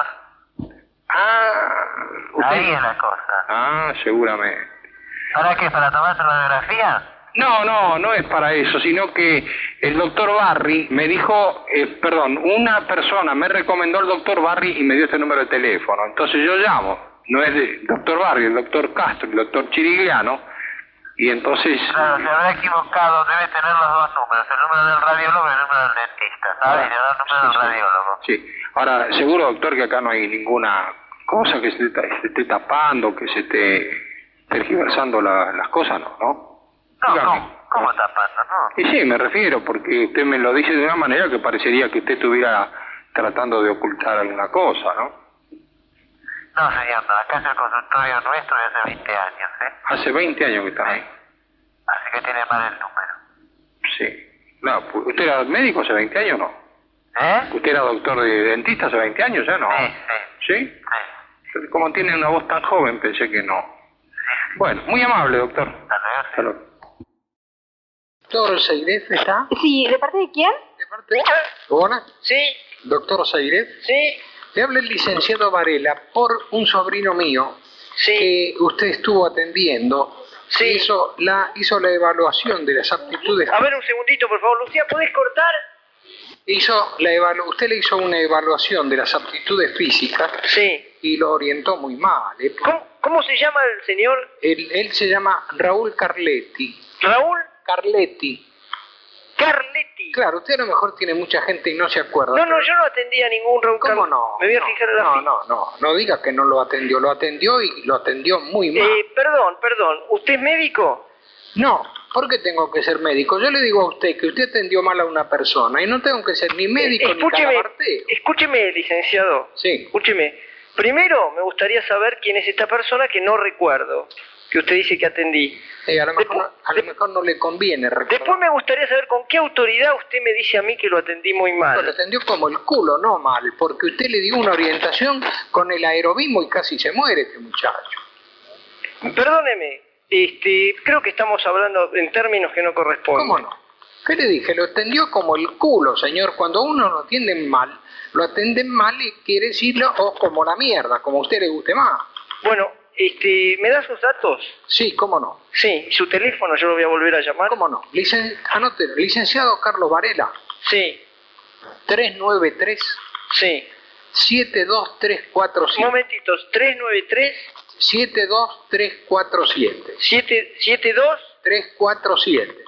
Ah, usted... Ahí es la cosa. Ah, seguramente. ¿Para qué? ¿Para tomarse radiografía? No, no, no es para eso, sino que el doctor Barry me dijo, eh, perdón, una persona me recomendó al doctor Barry y me dio este número de teléfono. Entonces yo llamo, no es el doctor Barry, el doctor Castro, el doctor Chirigliano, y entonces... Claro, se habrá equivocado, debe tener los dos números, el número del radiólogo y el número del dentista, ¿sabes? Le da el número Sí, del sí. radiólogo. Sí, ahora, seguro, doctor, que acá no hay ninguna cosa, que se, se esté tapando, que se esté tergiversando la, las cosas, no, ¿no? No, ¿cómo, cómo tapando, no? Y sí, me refiero, porque usted me lo dice de una manera que parecería que usted estuviera tratando de ocultar alguna cosa, ¿no? No, señor, no, acá es el consultorio nuestro de hace veinte años, ¿eh? Hace veinte años que está ahí. Así que tiene mal el número. Sí. No, pues, ¿usted era médico hace veinte años o no? ¿Eh? ¿Usted era doctor de dentista hace veinte años ya no? Sí, sí. ¿Sí? Sí. Como tiene una voz tan joven, pensé que no. Sí. Bueno, muy amable, doctor. Hasta luego. Hasta luego. ¿Doctor Seiref está? Sí, ¿de parte de quién? ¿De parte de...? ¿Hola? Sí, ¿Doctor Seiref? sí, Le habla el licenciado Varela por un sobrino mío sí. que usted estuvo atendiendo. Sí. Hizo la, hizo la evaluación de las aptitudes. A ver un segundito, por favor. Lucía, ¿podés cortar? Hizo la evalu usted le hizo una evaluación de las aptitudes físicas. Sí. Y lo orientó muy mal. ¿eh? ¿Cómo, ¿Cómo se llama el señor? Él, él se llama Raúl Carletti. ¿Raúl? Carletti. Carletti. Claro, usted a lo mejor tiene mucha gente y no se acuerda. No, no, pero... yo no atendí a ningún Raúl ¿Cómo Carletti. no? Me voy a no, fijar en la No, ficha. no, no, no diga que no lo atendió. Lo atendió y lo atendió muy mal. Eh, perdón, perdón. ¿Usted es médico? No, ¿por qué tengo que ser médico? Yo le digo a usted que usted atendió mal a una persona y no tengo que ser ni médico Eh, ni escúcheme, calabarteo. escúcheme, licenciado. Sí. Escúcheme. Primero, me gustaría saber quién es esta persona que no recuerdo, que usted dice que atendí. Eh, a lo mejor, Después- no, a lo mejor no le conviene recordar. Después me gustaría saber con qué autoridad usted me dice a mí que lo atendí muy Lo mal. atendió como el culo, no mal, porque usted le dio una orientación con el aerobismo y casi se muere este muchacho. Perdóneme, este, creo que estamos hablando en términos que no corresponden. ¿Cómo no? ¿Qué le dije? Lo atendió como el culo, señor. Cuando a uno lo atienden mal, lo atenden mal y quiere decirlo o como la mierda, como a usted le guste más. Bueno, este, ¿me da sus datos? Sí, cómo no. Sí, y su teléfono, yo lo voy a volver a llamar. ¿Cómo no? Licen... Anótelo. Licenciado Carlos Varela. Sí, tres nueve tres, sí. siete dos tres cuatro siete. Momentitos, tres nueve tres, siete dos tres cuatro siete. siete, siete dos, tres cuatro siete.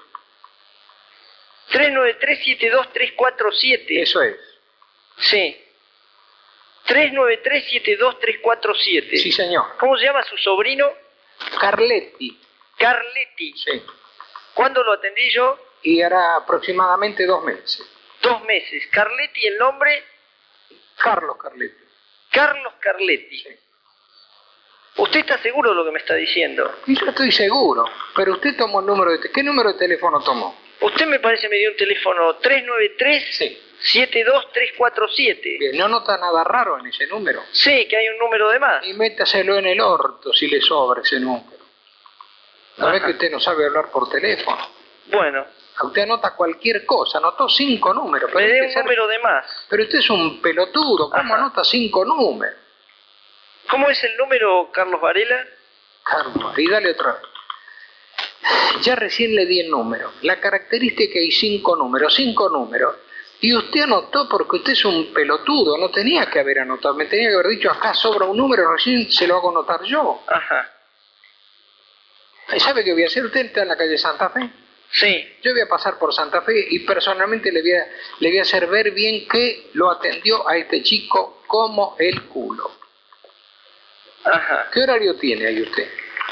tres nueve tres, siete dos tres cuatro siete. Eso es. Sí. tres nueve tres, siete dos tres cuatro siete. Sí, señor. ¿Cómo se llama su sobrino? Carletti. Carletti. Sí. ¿Cuándo lo atendí yo? Y hará aproximadamente dos meses. Dos meses. Carletti, el nombre, Carlos Carletti. Carlos Carletti. Sí. ¿Usted está seguro de lo que me está diciendo? Y yo estoy seguro. Pero usted tomó el número de... te- ¿Qué número de teléfono tomó? Usted me parece me dio un teléfono tres nueve tres, Sí. siete dos tres cuatro siete. Bien, no nota nada raro en ese número. Sí, que hay un número de más. Y métaselo en el orto si le sobra ese número. No ve Ajá. que usted no sabe hablar por teléfono. Bueno, Usted anota cualquier cosa, anotó cinco números. me pero hay dé que un ser- número de más. Pero usted es un pelotudo, ¿cómo Ajá. anota cinco números? ¿Cómo es el número, Carlos Varela? Carlos, y dale otra vez. Ya recién le di el número. La característica hay cinco números, cinco números. Y usted anotó porque usted es un pelotudo, no tenía que haber anotado. Me tenía que haber dicho, acá sobra un número, recién se lo hago anotar yo. Ajá. ¿Y sabe qué voy a hacer? Usted está en la calle Santa Fe. Sí. Yo voy a pasar por Santa Fe y personalmente le voy a, le voy a hacer ver bien que lo atendió a este chico como el culo. Ajá. ¿Qué horario tiene ahí usted?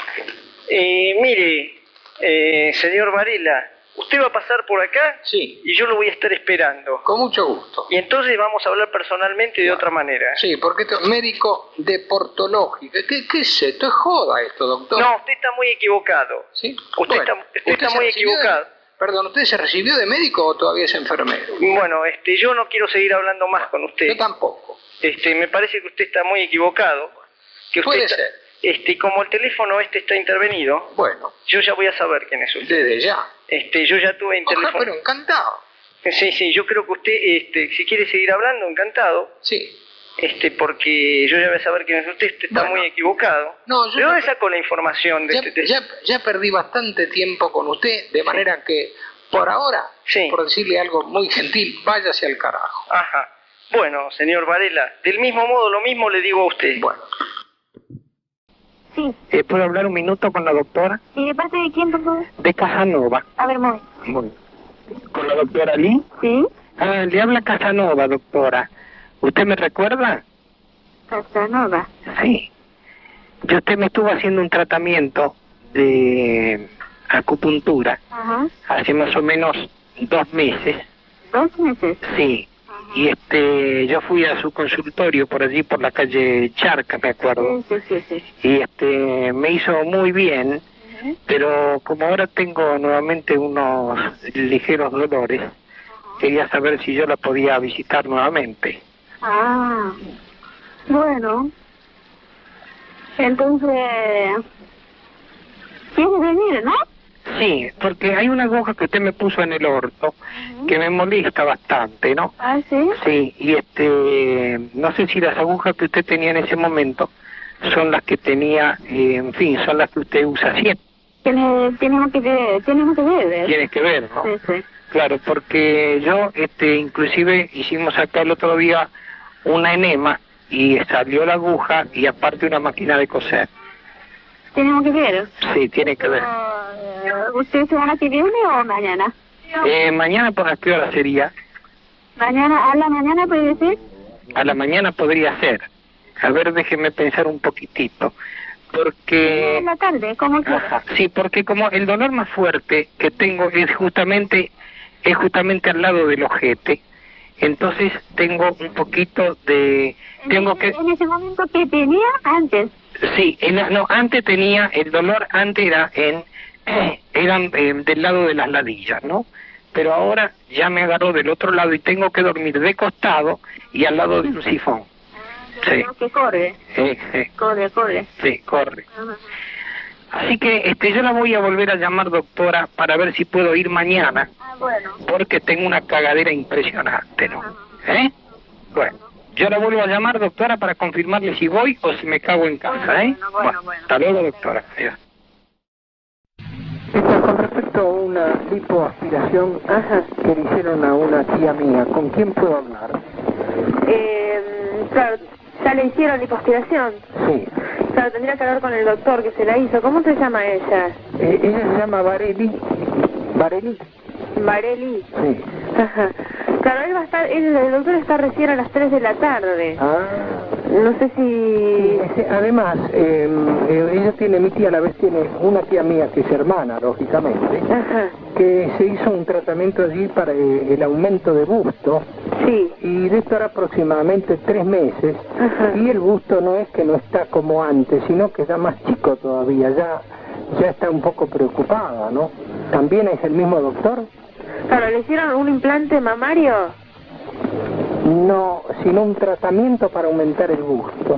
Eh, mire, eh, señor Varela, usted va a pasar por acá Sí, y yo lo voy a estar esperando. con mucho gusto. Y entonces vamos a hablar personalmente de otra manera. Sí, porque esto es médico deportológico. ¿Qué, qué es esto? Es joda esto, doctor. No, usted está muy equivocado. ¿Sí? Usted está- usted está se muy recibió de- equivocado. Perdón, ¿usted se recibió de médico o todavía es enfermero? Bueno, este, yo no quiero seguir hablando más con usted. Yo tampoco. Este, me parece que usted está muy equivocado. Que usted Puede está- ser. Este, como el teléfono este está intervenido, Bueno, yo ya voy a saber quién es usted. desde ya. Este, yo ya tuve en Ojalá, teléfono. pero encantado. Sí, sí, yo creo que usted, este, si quiere seguir hablando, encantado. Sí. Este, porque yo ya voy a saber quién es usted. Usted está Bueno. muy equivocado. No, yo ¿De dónde no- sacó la información de Ya, este de- ya, ya perdí bastante tiempo con usted, de manera que por ahora, Sí. por decirle algo muy gentil, váyase al carajo. Ajá. Bueno, señor Varela, del mismo modo, lo mismo le digo a usted. Bueno. Sí. Eh, ¿Puedo hablar un minuto con la doctora? ¿Y de parte de quién, por favor? De Casanova. A ver, muy. Bueno. ¿Con la doctora Lee? ¿Sí? Ah, le habla Casanova, doctora. ¿Usted me recuerda? Casanova. Sí. Yo usted me estuvo haciendo un tratamiento de acupuntura Ajá. hace más o menos dos meses. ¿Dos meses? Sí. Ajá. Y este, yo fui a su consultorio por allí, por la calle Charca, me acuerdo. Sí, sí, sí, sí. Y este, me hizo muy bien, uh-huh. Pero como ahora tengo nuevamente unos ligeros dolores, uh-huh. Quería saber si yo la podía visitar nuevamente. Ah, bueno. Entonces, ¿quieres venir, no? Sí, porque hay una aguja que usted me puso en el orto, uh-huh. Que me molesta bastante, ¿no? Ah, ¿sí? Sí, y este, no sé si las agujas que usted tenía en ese momento son las que tenía, eh, en fin, son las que usted usa siempre. Tiene, tenemos que ver, tenemos que ver. Tienes que ver, ¿no? Sí, sí. Claro, porque yo, este, inclusive hicimos acá el otro día una enema y salió la aguja y aparte una máquina de coser. Tenemos que ver. Sí, tiene que ver. Uh, ¿Usted se van a que viene o mañana? Eh, mañana, ¿por a qué hora sería? Mañana, ¿a la mañana puede ser? A la mañana podría ser. A ver, déjeme pensar un poquitito. Porque... En la tarde, ¿cómo que? Ajá, sí, porque como el dolor más fuerte que tengo es justamente, es justamente al lado del ojete. Entonces tengo un poquito de... tengo en, que... ¿En ese momento que tenía antes? Sí, en, no, antes tenía, el dolor antes era en, eh, eran eh, del lado de las ladillas, ¿no? Pero ahora ya me agarró del otro lado y tengo que dormir de costado y al lado de un sifón. Sí. Que corre. Sí, sí. Corre, corre. Sí, corre. Ajá. Así que este, yo la voy a volver a llamar, doctora, para ver si puedo ir mañana. Ah, bueno. Porque tengo una cagadera impresionante, ¿no? ¿Eh? Bueno. Yo la vuelvo a llamar, doctora, para confirmarle si voy o si me cago en casa, ¿eh? Bueno, bueno, bueno. Hasta luego, doctora. Adiós. Con respecto a una lipoaspiración Ajá. que le hicieron a una tía mía, ¿con quién puedo hablar? Eh, claro, ya le hicieron lipoaspiración. Sí. Claro, tendría que hablar con el doctor que se la hizo. ¿Cómo se llama ella? Eh, ella se llama Vareli. ¿Vareli? Vareli. Sí. Ajá. Claro, él va a estar, él, el doctor está recién a las tres de la tarde. Ah. No sé si... Sí, además, eh, eh, ella tiene, mi tía a la vez tiene una tía mía que es hermana, lógicamente, Ajá. que se hizo un tratamiento allí para el, el aumento de busto. Sí. Y de esto era aproximadamente tres meses. Ajá. Y el busto no es que no está como antes, sino que está más chico todavía, ya, ya está un poco preocupada, ¿no? ¿También es el mismo doctor? Claro, ¿le hicieron un implante mamario? No, sino un tratamiento para aumentar el busto.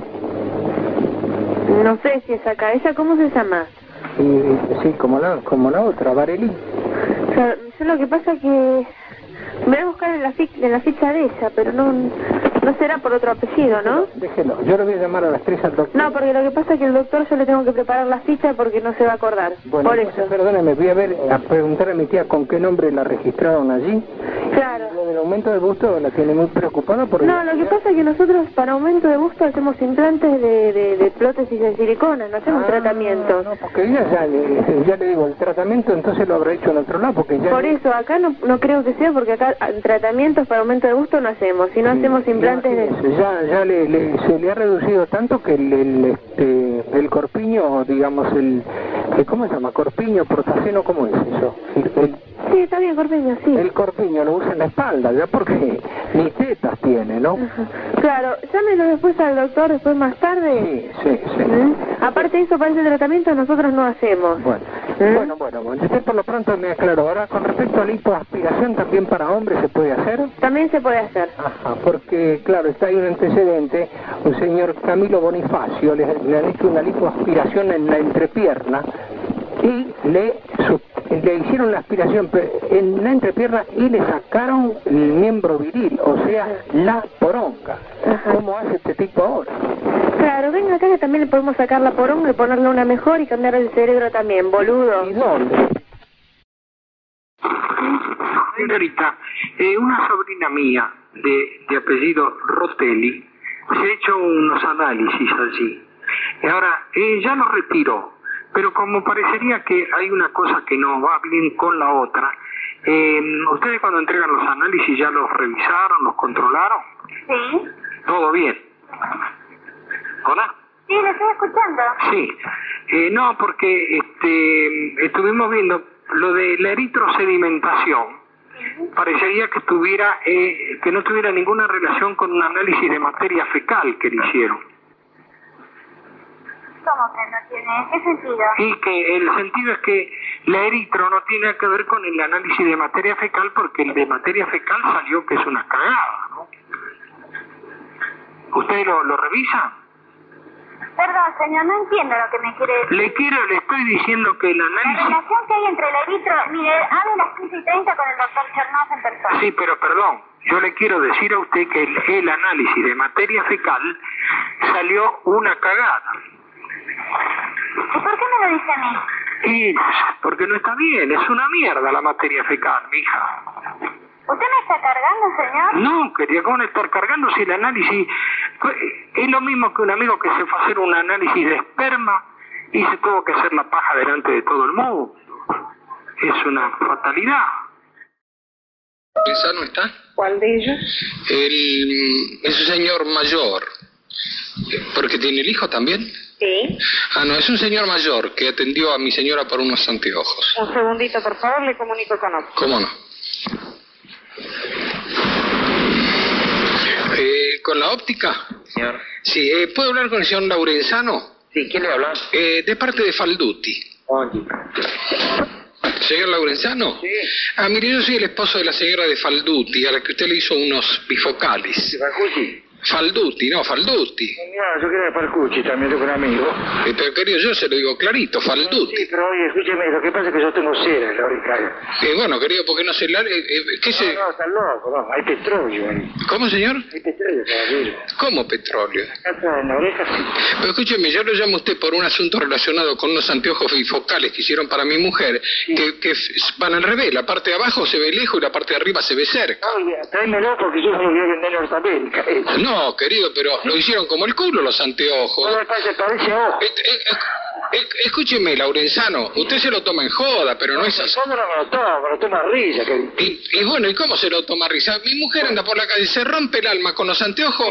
No sé si es acá. ¿Ella cómo se llama? Y, sí, como la, como la otra, Vareli. Claro, yo lo que pasa que... Me voy a buscar en la, fi en la ficha de ella, pero no, no será por otro apellido, ¿no? Déjelo, yo le voy a llamar a las tres al doctor. No, porque lo que pasa es que el doctor yo le tengo que preparar la ficha porque no se va a acordar. Bueno, por entonces, eso. Perdóneme, voy a ver, a preguntar a mi tía con qué nombre la registraron allí. Claro. Lo del aumento de busto la tiene muy preocupada porque... No, lo que pasa es que nosotros para aumento de busto hacemos implantes de, de, de prótesis de silicona, no hacemos ah, tratamientos. No, porque ella ya le, ya le digo, el tratamiento entonces lo habrá hecho en otro lado, porque ya... Por le... eso, acá no, no creo que sea, porque acá tratamientos para aumento de busto no hacemos, sino sí, hacemos implantes de... Ya, ya le, le, se le ha reducido tanto que el, el, este, el corpiño, digamos, el... ¿Cómo se llama? Corpiño, protaceno, ¿cómo es eso? El, el, sí, está bien, corpiño, sí. El corpiño lo usa en la espalda, ya porque ni tetas tiene, ¿no? Ajá. Claro, llámelo después al doctor, después más tarde. Sí, sí, sí. ¿Mm? Aparte de eso, para ese tratamiento nosotros no hacemos. Bueno, ¿Mm? bueno, bueno, bueno. Usted por lo pronto me aclaró. Ahora, con respecto a la lipoaspiración, ¿también para hombres se puede hacer? También se puede hacer. Ajá, porque, claro, está ahí un antecedente. Un señor Camilo Bonifacio le, le han hecho una lipoaspiración en la entrepierna y le, su, le hicieron la aspiración en la entrepierna y le sacaron el miembro viril, o sea, la poronga. Ajá. ¿Cómo hace este tipo ahora? Claro, venga acá que también le podemos sacar la poronga y ponerle una mejor y cambiar el cerebro también, boludo. ¿Y dónde? Señorita, eh, una sobrina mía de, de apellido Rotelli se ha hecho unos análisis allí. Y ahora, eh, ya lo retiró, pero como parecería que hay una cosa que no va bien con la otra, eh, ¿ustedes cuando entregan los análisis ya los revisaron, los controlaron? Sí. ¿Todo bien? Hola. Sí, le estoy escuchando. Sí. Eh, no, porque este, estuvimos viendo lo de la eritrosedimentación. Parecería que tuviera, eh, que no tuviera ninguna relación con un análisis de materia fecal que le hicieron. ¿Cómo que no tiene? ¿En qué sentido? Y que el sentido es que la eritro no tiene que ver con el análisis de materia fecal, porque el de materia fecal salió que es una cagada, ¿no? ¿Usted lo, lo revisa? Perdón, señor, no entiendo lo que me quiere decir. Le quiero, le estoy diciendo que el La análisis... relación que hay entre el eritro... Mire, hable a las quince y treinta con el doctor Chernoff en persona. Sí, pero perdón, yo le quiero decir a usted que el, el análisis de materia fecal salió una cagada. ¿Y por qué me lo dice a mí? Y porque no está bien, es una mierda la materia fecal, mija. ¿Usted me está cargando, señor? No, quería ¿cómo estar cargando si el análisis... Es lo mismo que un amigo que se fue a hacer un análisis de esperma y se tuvo que hacer la paja delante de todo el mundo. Es una fatalidad. ¿Esa no está? ¿Cuál de ellos? El, es un señor mayor. ¿Porque tiene el hijo también? Sí. Ah, no, es un señor mayor que atendió a mi señora por unos anteojos. Un segundito, por favor, le comunico con otro. ¿Cómo no? Eh, ¿Con la óptica? Señor. Sí, eh, ¿puedo hablar con el señor Laurenzano? Sí, ¿quién le habla? Eh, de parte de Falduti. Oye. ¿Señor Laurenzano? Sí. Ah, mire, yo soy el esposo de la señora de Falduti, a la que usted le hizo unos bifocales. ¿Parcucci? Falduti, no, Falduti. No, yo quiero Parcucci, también tengo un amigo. Eh, pero querido, yo se lo digo clarito, Falduti. Sí, pero oye, escúcheme, lo que pasa es que yo tengo cera en la oreja. Eh, bueno, querido, ¿por qué no se la... Eh, eh, ¿qué no, se... no, está loco, no, hay petróleo ahí. ¿Cómo, señor? Hay petróleo, caballero. ¿Cómo petróleo? Acá en la oreja, sí. Pero escúcheme, yo lo llamo a usted por un asunto relacionado con unos anteojos bifocales que hicieron para mi mujer, sí. que, que van al revés, la parte de abajo se ve lejos y la parte de arriba se ve cerca. Oye, tráemelo porque yo no lo voy a vender en Norteamérica. Eh. No, querido, pero lo hicieron como el culo los anteojos. No me parece, parece ojo. Eh, eh, eh, escúcheme, Laurenzano, usted se lo toma en joda, pero no, no es así. ¿Cómo no me lo toma? Me lo toma risa. Que... Y, y bueno, ¿y cómo se lo toma risa? Mi mujer anda por la calle, se rompe el alma con los anteojos.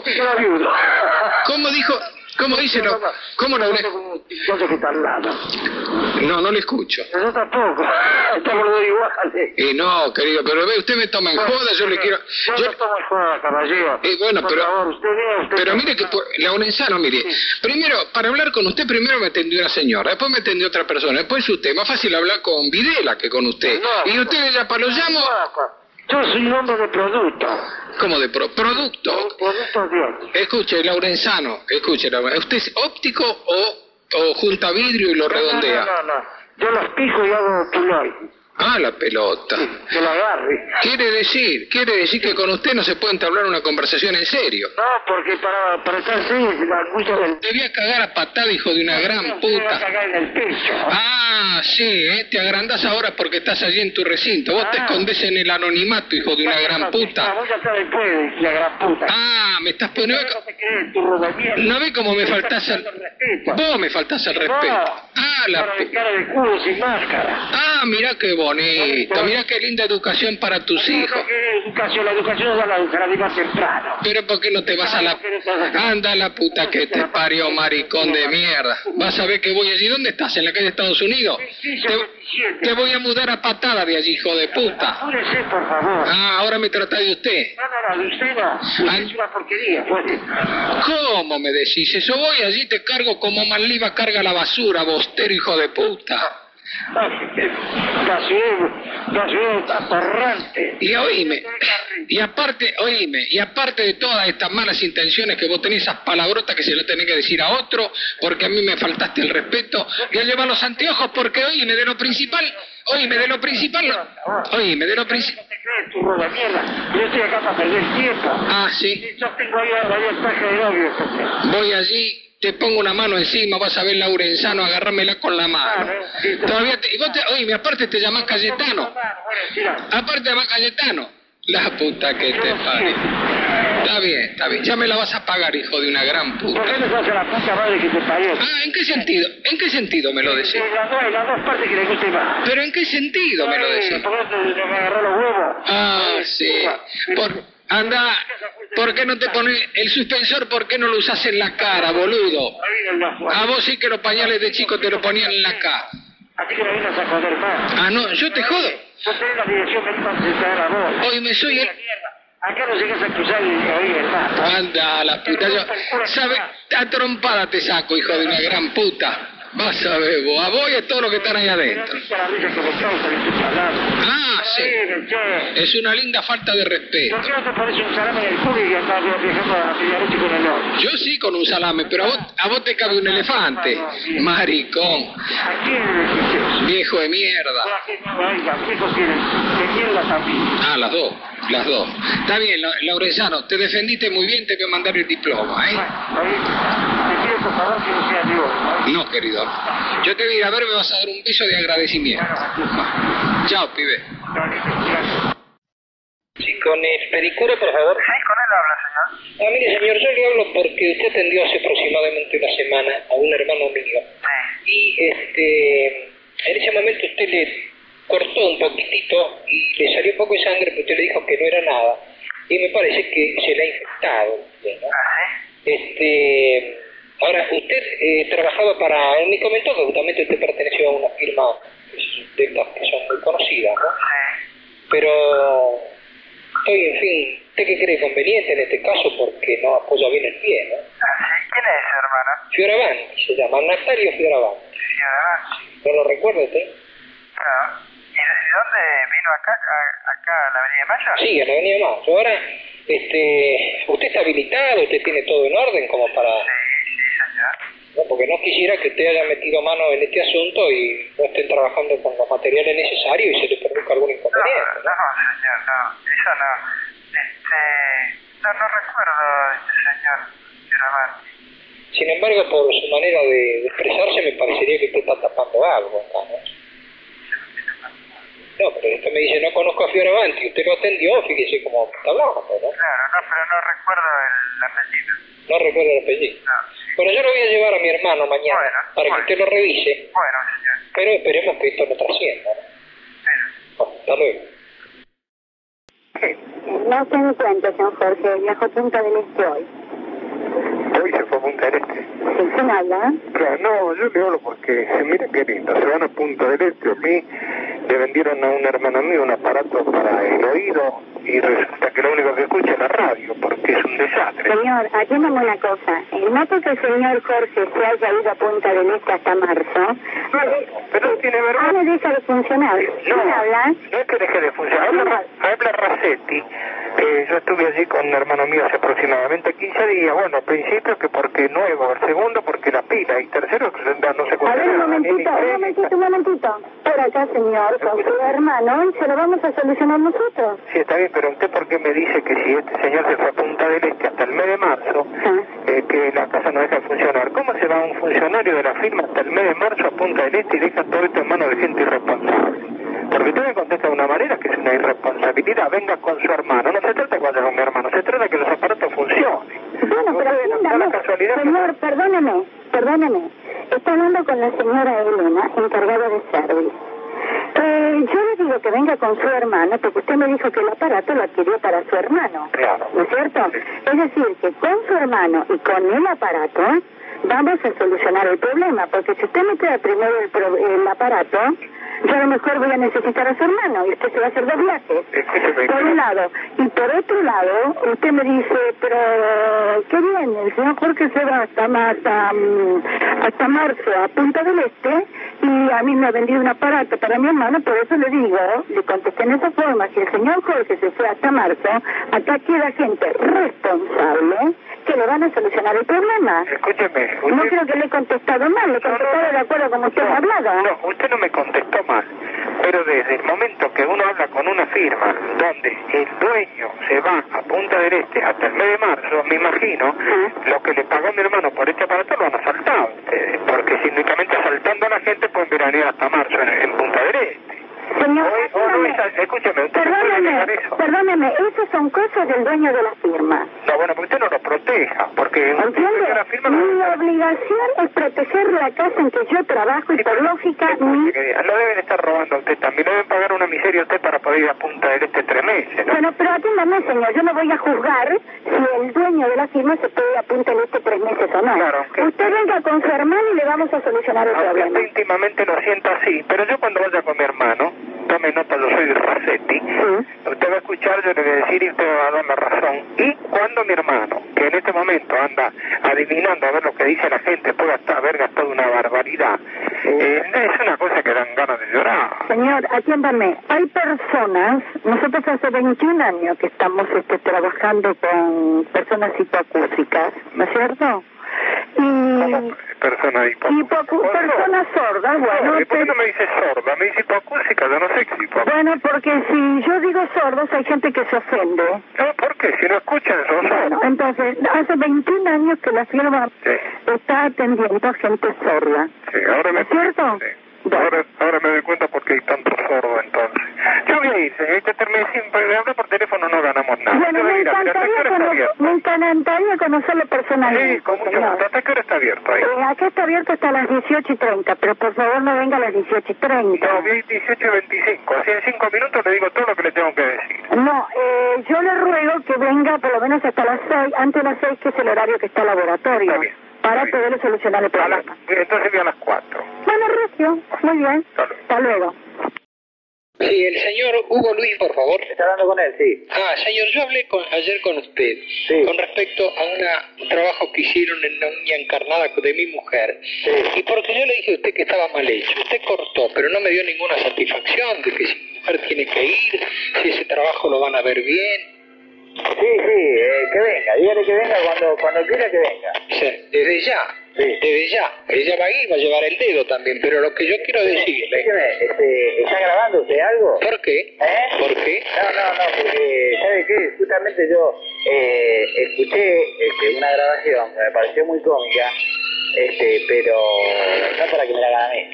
¿Cómo dijo? ¿Cómo dice? No, ¿Cómo lo que está al lado. No, no le escucho. Yo tampoco. Estamos los dos iguales. Eh, no, querido, pero ve, usted me toma en joda, yo le quiero... Yo, yo... no tomo en joda, caballero. Eh, bueno, por pero... favor, usted vea, usted pero vea. mire que... Por... Laurenzano, mire, sí. Primero, para hablar con usted, primero me atendió una señora, después me atendió otra persona, después usted. Más fácil hablar con Videla que con usted. No, y usted ya para lo llamo... Yo soy un hombre de producto. ¿Cómo de pro producto? Producto de... Escuche, Laurenzano, escuche, Laurenzano. ¿Usted es óptico o, o junta vidrio y lo no, redondea? No, no, no, no. Yo los pico y hago puloy. Ah, la pelota. Sí, que lo agarre. Quiere decir, quiere decir que con usted no se puede entablar una conversación en serio. No, porque para, para estar serio se la escucha del... Te voy a cagar a patada, hijo de una gran no, puta. Te voy a cagar en el pecho. Ah, sí, ¿eh? Te agrandás ahora porque estás allí en tu recinto. Vos ah. te escondés en el anonimato, hijo de una gran puta. Vos ya sabes después, la gran puta. Ah, me estás poniendo... No te crees, tu rodamiento. ¿No ves cómo me faltás al... Vos me faltás al respeto. No. Ah, la... Cara de, cara de culo sin máscara. Ah, mirá qué bonito. Mirá qué linda educación para tus no, hijos. ¿Qué educación? La educación ya la, la di más temprano. Pero ¿por qué no te vas a la... Anda la puta que te parió, maricón de mierda. Vas a ver que voy allí. ¿Dónde estás? ¿En la calle de Estados Unidos? Te, te voy a mudar a patada de allí, hijo de puta. Apúrese, por favor. Ah, ahora me trata de usted. No, no, no, de usted no. Usted es una porquería, pues. ¿Cómo me decís eso? Voy allí, te cargo como Manliva carga la basura, bostero, hijo de puta. Atorrante. Y oíme, y aparte, oíme, y aparte de todas estas malas intenciones que vos tenés, esas palabrotas que se lo tenés que decir a otro, porque a mí me faltaste el respeto, y a llevar los anteojos, porque oíme, de lo principal, oíme, de lo principal, oíme, de lo principal. Yo estoy acá para perder tiempo. Ah, sí. Yo tengo ahí el traje de novio. Voy allí. Te pongo una mano encima, vas a ver Laurenzano, agárramela con la mano. Todavía te, y vos te, oye, aparte te llamás Cayetano. Aparte te llamás Cayetano. La puta que te pare. Está bien, está bien. Ya me la vas a pagar, hijo de una gran puta. ¿Por qué me hace la puta madre que te parió? Ah, ¿en qué sentido? ¿En qué sentido me lo decís? En las dos, en las dos partes que le guste más. ¿Pero en qué sentido me lo decís? ¿Por qué me agarró los huevos? Ah, sí. Por... Anda, ¿por qué no te pones el suspensor? ¿Por qué no lo usas en la cara, boludo? A vos sí que los pañales de chico te lo ponían en la cara. Así que me vienes a joder más. Ah, no, yo te jodo. Yo tenés la dirección que para presentar a vos. Hoy me soy el... Acá no llegas a cruzar y oír el mar. Anda, la puta, yo... ¿Sabe? A trompada te saco, hijo de una gran puta. Vas a ver, vos, a vos y a todos los que están ahí adentro. Ah, sí. Es una linda falta de respeto. ¿Por qué no te pones un salame en el culo y andás viajando a medianoche con el otro? Yo sí con un salame, pero a vos, a vos te cabe un elefante. Maricón. ¿A quién es viejo de mierda? Viejo tienen, de mierda también. Ah, las dos, las dos. Está bien, Laurenzano, te defendiste muy bien, te voy a mandar el diploma, ¿eh? Te pido por favor que no sea Dios. No, querido. Yo te voy a ir a ver, me vas a dar un beso de agradecimiento. Chao, pibe. Sí, con el pedicure, por favor. Sí, con él habla, señor. Ah, mire, señor, yo le hablo porque usted atendió hace aproximadamente una semana a un hermano mío. Sí. Y este, en ese momento usted le cortó un poquitito y le salió un poco de sangre, pero usted le dijo que no era nada. Y me parece que se le ha infectado. ¿No? ¿Ah, sí? Este... Ahora, usted eh, trabajaba para, me comentó que justamente usted perteneció a una firma de estas que son muy conocidas, ¿no? Sí. Pero, estoy, en fin, ¿usted qué cree conveniente en este caso? Porque no apoya bien el pie, ¿no? Ah, sí. ¿Quién es, hermana? Fioravanti se llama, Natalio Fioravanti. Fioravanti. ¿No lo recuerda usted? No. ¿Y de dónde vino acá, a, acá a la Avenida Mayo? Sí, a la Avenida Mayo. Ahora, este, ¿usted está habilitado? ¿Usted tiene todo en orden como para...? No, porque no quisiera que usted haya metido mano en este asunto y no estén trabajando con los materiales necesarios y se le produzca algún inconveniente. No, no, no, señor, no, eso no. Este, no, no recuerdo, señor Fioravanti. Sin embargo, por su manera de, de expresarse, me parecería que usted está tapando algo acá, ¿no? No, pero usted me dice, no conozco a Fioravanti, usted lo atendió, fíjese cómo está hablando, ¿no? Claro, no, pero no recuerdo el apellido. No recuerdo el apellido. No. Bueno, yo lo voy a llevar a mi hermano mañana bueno, para bueno. que usted lo revise. Bueno, señor. Pero esperemos que esto no trascienda, ¿no? Bueno, hasta luego. No se me cuenta, señor Jorge, viajó a Punta del Este hoy. Hoy se fue a Punta del Este. ¿Sí, quién habla? Claro, no, yo le hablo porque, miren qué lindo, se van a Punta del Este. A mí le vendieron a un hermano mío un aparato para el oído y resulta que lo único que escucha es la radio, porque es un desastre. Señor, atiéndame una cosa. El mato que el señor Jorge se haya ido a Punta del Este hasta marzo... Pero no tiene verdad. Ah, no deja de funcionar. No, ¿Quién habla? no es que deje de funcionar. Habla, habla Racetti. Eh, yo estuve allí con un hermano mío hace aproximadamente quince días. Bueno, al principio que porque nuevo, el segundo porque la pila, y tercero que no se cuenta. A ver, un momentito, un momentito, un momentito. Por acá, señor, con su hermano, se lo vamos a solucionar nosotros. Sí, está bien, pero usted por qué me dice que si este señor se fue a Punta del Este hasta el mes de marzo, Ah. eh, que la casa no deja de funcionar? ¿Cómo se va un funcionario de la firma hasta el mes de marzo a Punta del Este y deja todo esto en manos de gente irresponsable? Porque usted me contesta de una manera que es una irresponsabilidad. Venga con su hermano. No se trata de cuando con mi hermano, se trata de que los aparatos funcionen. Bueno, pero atiéndame. Señor, perdóneme, perdóneme. Está hablando con la señora Elena, encargada de service. Eh, yo le digo que venga con su hermano, porque usted me dijo que el aparato lo adquirió para su hermano. Claro. ¿No es cierto? Es decir, que con su hermano y con el aparato vamos a solucionar el problema, porque si usted me trae primero el, pro el aparato, yo a lo mejor voy a necesitar a su hermano y usted se va a hacer dos viajes. Escúcheme. Por un lado. Y por otro lado, usted me dice, pero qué bien, el señor Jorge se va hasta, hasta, hasta marzo a Punta del Este y a mí me ha vendido un aparato para mi hermano, por eso le digo, le contesté en esa forma, si el señor Jorge se fue hasta marzo, acá queda gente responsable que le van a solucionar el problema. Escúcheme. Usted... No creo que le he contestado mal, le he contestado no, no, de acuerdo como usted no, ha hablado. No, usted no me contestó mal, pero desde el momento que uno habla con una firma donde el dueño se va a Punta del Este hasta el mes de marzo, me imagino, ¿Ah? lo que le pagó mi hermano por este aparato lo han asaltado ustedes, porque si únicamente asaltando a la gente pueden veranear hasta marzo en, en Punta del Este. Señor, Hoy, oh, no, esa, escúcheme, usted perdóneme, no puede negar eso. perdóneme, esas son cosas del dueño de la firma. No, bueno, porque usted no lo protege. proteja, porque ¿entiende? la firma Mi no... obligación es proteger la casa en que yo trabajo y por lógica mi... Lo deben estar robando a usted también, le deben pagar una miseria a usted para poder ir a Punta del Este tres meses, ¿no? Bueno, pero atiéndame, señor, yo no voy a juzgar si el dueño de la firma se puede ir a Punta del Este tres meses o no. Claro, aunque... Usted venga con su hermano y le vamos a solucionar el aunque problema. usted íntimamente lo sienta así, pero yo cuando vaya con mi hermano, tome nota, yo soy de Racetti, ¿Sí? usted va a escuchar, yo le voy a decir y usted me va a dar la razón. Y cuando mi hermano, que en este momento anda adivinando a ver lo que dice la gente, puede hasta haber gastado una barbaridad, eh, es una cosa que dan ganas de llorar. Señor, atiéndame, hay personas, nosotros hace veintiún años que estamos este, trabajando con personas hipoacúsicas, ¿no es cierto? Y... Persona hipoacúsica. Personas sordas, bueno... ¿Y por qué no me dice sorda? Me dice hipoacúsica, yo no sé qué es hipoacúsica. Bueno, porque si yo digo sordos hay gente que se ofende. No, ¿por qué? Si no escuchan, son sordos. Bueno, entonces, hace veintiún años que la firma sí. está atendiendo a gente sorda. Sí, ahora me... ¿Es cierto? Sí. Ahora, ahora me doy cuenta por qué hay tanto sordo entonces. Yo voy a ir, señor, que termine siempre de hablar por teléfono, no ganamos nada. Bueno, me ir, encantaría, conocer, me encantaría conocerlo personalmente. Sí, con mucho gusto. ¿Hasta qué hora está abierto ahí? Eh, acá está abierto hasta las dieciocho y treinta, pero por favor no venga a las dieciocho y treinta. No, voy dieciocho y veinticinco. Así en cinco minutos le digo todo lo que le tengo que decir. No, eh, yo le ruego que venga por lo menos hasta las seis, antes de las seis, que es el horario que está el laboratorio. Está bien. Para poder solucionar el problema. Entonces voy a las cuatro. Bueno, Recio, muy bien. Hasta luego. Sí, el señor Hugo Luis, por favor. ¿Está hablando con él? Sí. Ah, señor, yo hablé con, ayer con usted sí. con respecto a una, un trabajo que hicieron en la uña encarnada de mi mujer. Sí. Y porque yo le dije a usted que estaba mal hecho. Usted cortó, pero no me dio ninguna satisfacción de que si mi mujer tiene que ir, si ese trabajo lo van a ver bien. Sí, sí, eh, que venga, dígale que venga cuando, cuando quiera que venga. Sí, desde ya, sí. desde ya. Ella va a ir, va a llevar el dedo también, pero lo que yo quiero decirle... Escúcheme, este, ¿está grabando usted algo? ¿Por qué? ¿Eh? ¿Por qué? No, no, no, porque, ¿sabe qué? Justamente yo eh, escuché este, una grabación que me pareció muy cómica, este, pero no para que me la hagan a mí.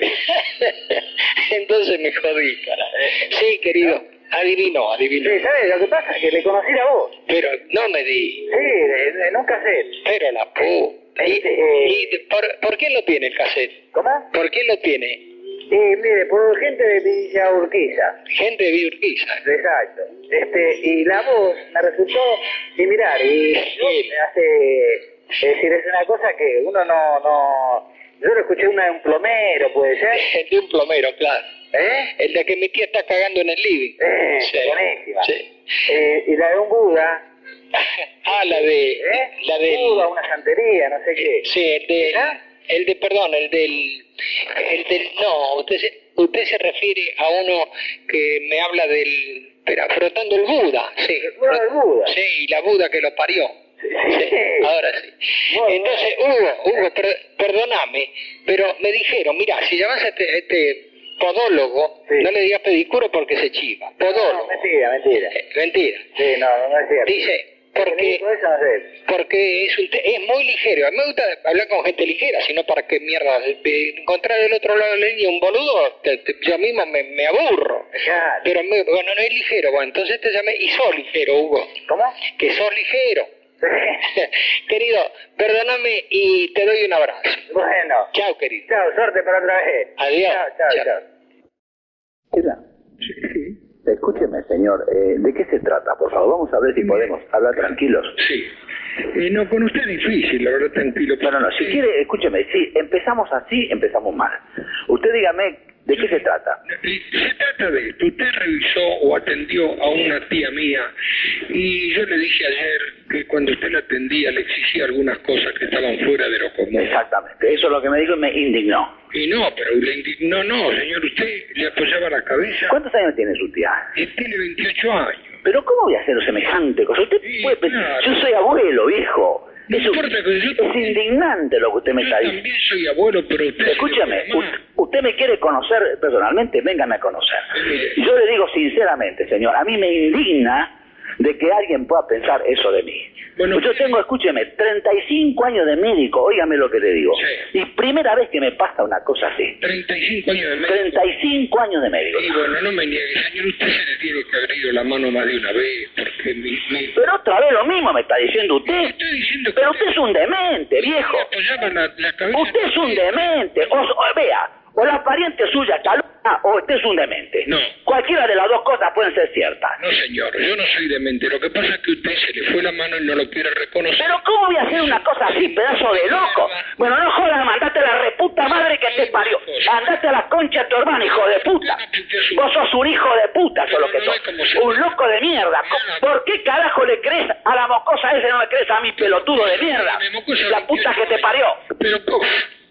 Entonces me jodí, cara. Sí, querido. ¿No? Adivino, adivino. Sí, ¿sabes? Lo que pasa es que le conocí la voz. Pero no me di. Sí, en un cassette. Pero la puta. ¿Y, este, eh... y por, por quién lo tiene el cassette? ¿Cómo? ¿Por quién lo tiene? Eh, mire, por gente de Villa Urquiza. Gente de Villa Urquiza. Exacto. Este, y la voz me resultó similar. Y yo me hace... Es decir, es una cosa que uno no... no yo lo escuché una de un plomero, ¿puede ser? El de un plomero, claro. ¿Eh? El de que mi tía está cagando en el living. Eh, sí. Buenísima. Sí. Eh, y la de un Buda. Ah, la de... ¿Eh? La de... Buda, una santería, no sé qué. Sí, el de... ¿Eh? El de, perdón, el del... El del... No, usted se, usted se refiere a uno que me habla del... Espera, frotando el Buda. Sí. ¿El Buda? Sí, y la Buda que lo parió. Sí, sí, ahora sí. Bueno, entonces, Hugo, Hugo, per, perdóname, pero me dijeron, mira, si llamas a este, este podólogo, sí. no le digas pedicuro porque se chiva. Podólogo. No, mentira, mentira. Eh, mentira. Sí, no, no es cierto. Dice, porque, eso no es porque es, un, es muy ligero. A mí me gusta hablar con gente ligera, sino para que mierda, encontrar del otro lado de la línea un boludo, te, te, yo mismo me, me aburro. Claro. Pero me, bueno, no es ligero, bueno, entonces te llamé y sos ligero, Hugo. ¿Cómo? Que sos ligero. Querido, perdóname y te doy un abrazo. Bueno. Chao, querido. Chao, suerte para otra vez. Adiós. Chao, chao, chao. Hola. Sí, sí. Escúcheme, señor, eh, ¿de qué se trata? Por favor, vamos a ver si podemos hablar tranquilos. Sí. Eh, no, con usted es difícil, la verdad, tranquilo. No, no, no, si quiere, escúcheme, si empezamos así, empezamos mal. Usted dígame, ¿de qué se trata? Se trata de esto. Usted revisó o atendió a una tía mía y yo le dije ayer que cuando usted la atendía le exigía algunas cosas que estaban fuera de lo común. Exactamente, eso es lo que me dijo y me indignó. Y no, pero le indignó, no, señor, usted le apoyaba la cabeza. ¿Cuántos años tiene su tía? Y tiene veintiocho años. ¿Pero cómo voy a hacer semejante cosa? Usted sí, puede... claro. Yo soy abuelo, viejo. No Eso importa que yo es también, indignante lo que usted me está diciendo. Yo también soy abuelo, pero usted... Escúchame, usted me quiere conocer personalmente, véngame a conocer. Sí. Yo le digo sinceramente, señor, a mí me indigna de que alguien pueda pensar eso de mí. Bueno, yo tengo, escúcheme, treinta y cinco años de médico, óigame lo que le digo. Sí. Y primera vez que me pasa una cosa así. treinta y cinco años de médico. treinta y cinco años de médico. Y bueno, no me niegue, señor, usted se le tiene que haber ido la mano más de una vez, porque mi... mi... Pero otra vez lo mismo me está diciendo usted. No estoy diciendo que... Pero usted es un demente, viejo. La, la cabeza... Usted es un demente. O, o vea, o la pariente suya calumnia o usted es un demente. No. Cualquiera de las dos cosas pueden ser ciertas. No, señor, yo no soy demente. Lo que pasa es que usted se le fue la mano y no lo quiere reconocer. Pero ¿cómo voy a hacer una cosa así, pedazo de loco? Bueno, no jodas, mandate a la reputa madre que te parió. Andate a la concha de tu hermano, hijo de puta. Vos sos un hijo de puta, eso es lo que sos. Un loco de mierda. ¿Por qué carajo le crees a la mocosa ese, no le crees a mi pelotudo de mierda? La puta que te parió. Pero,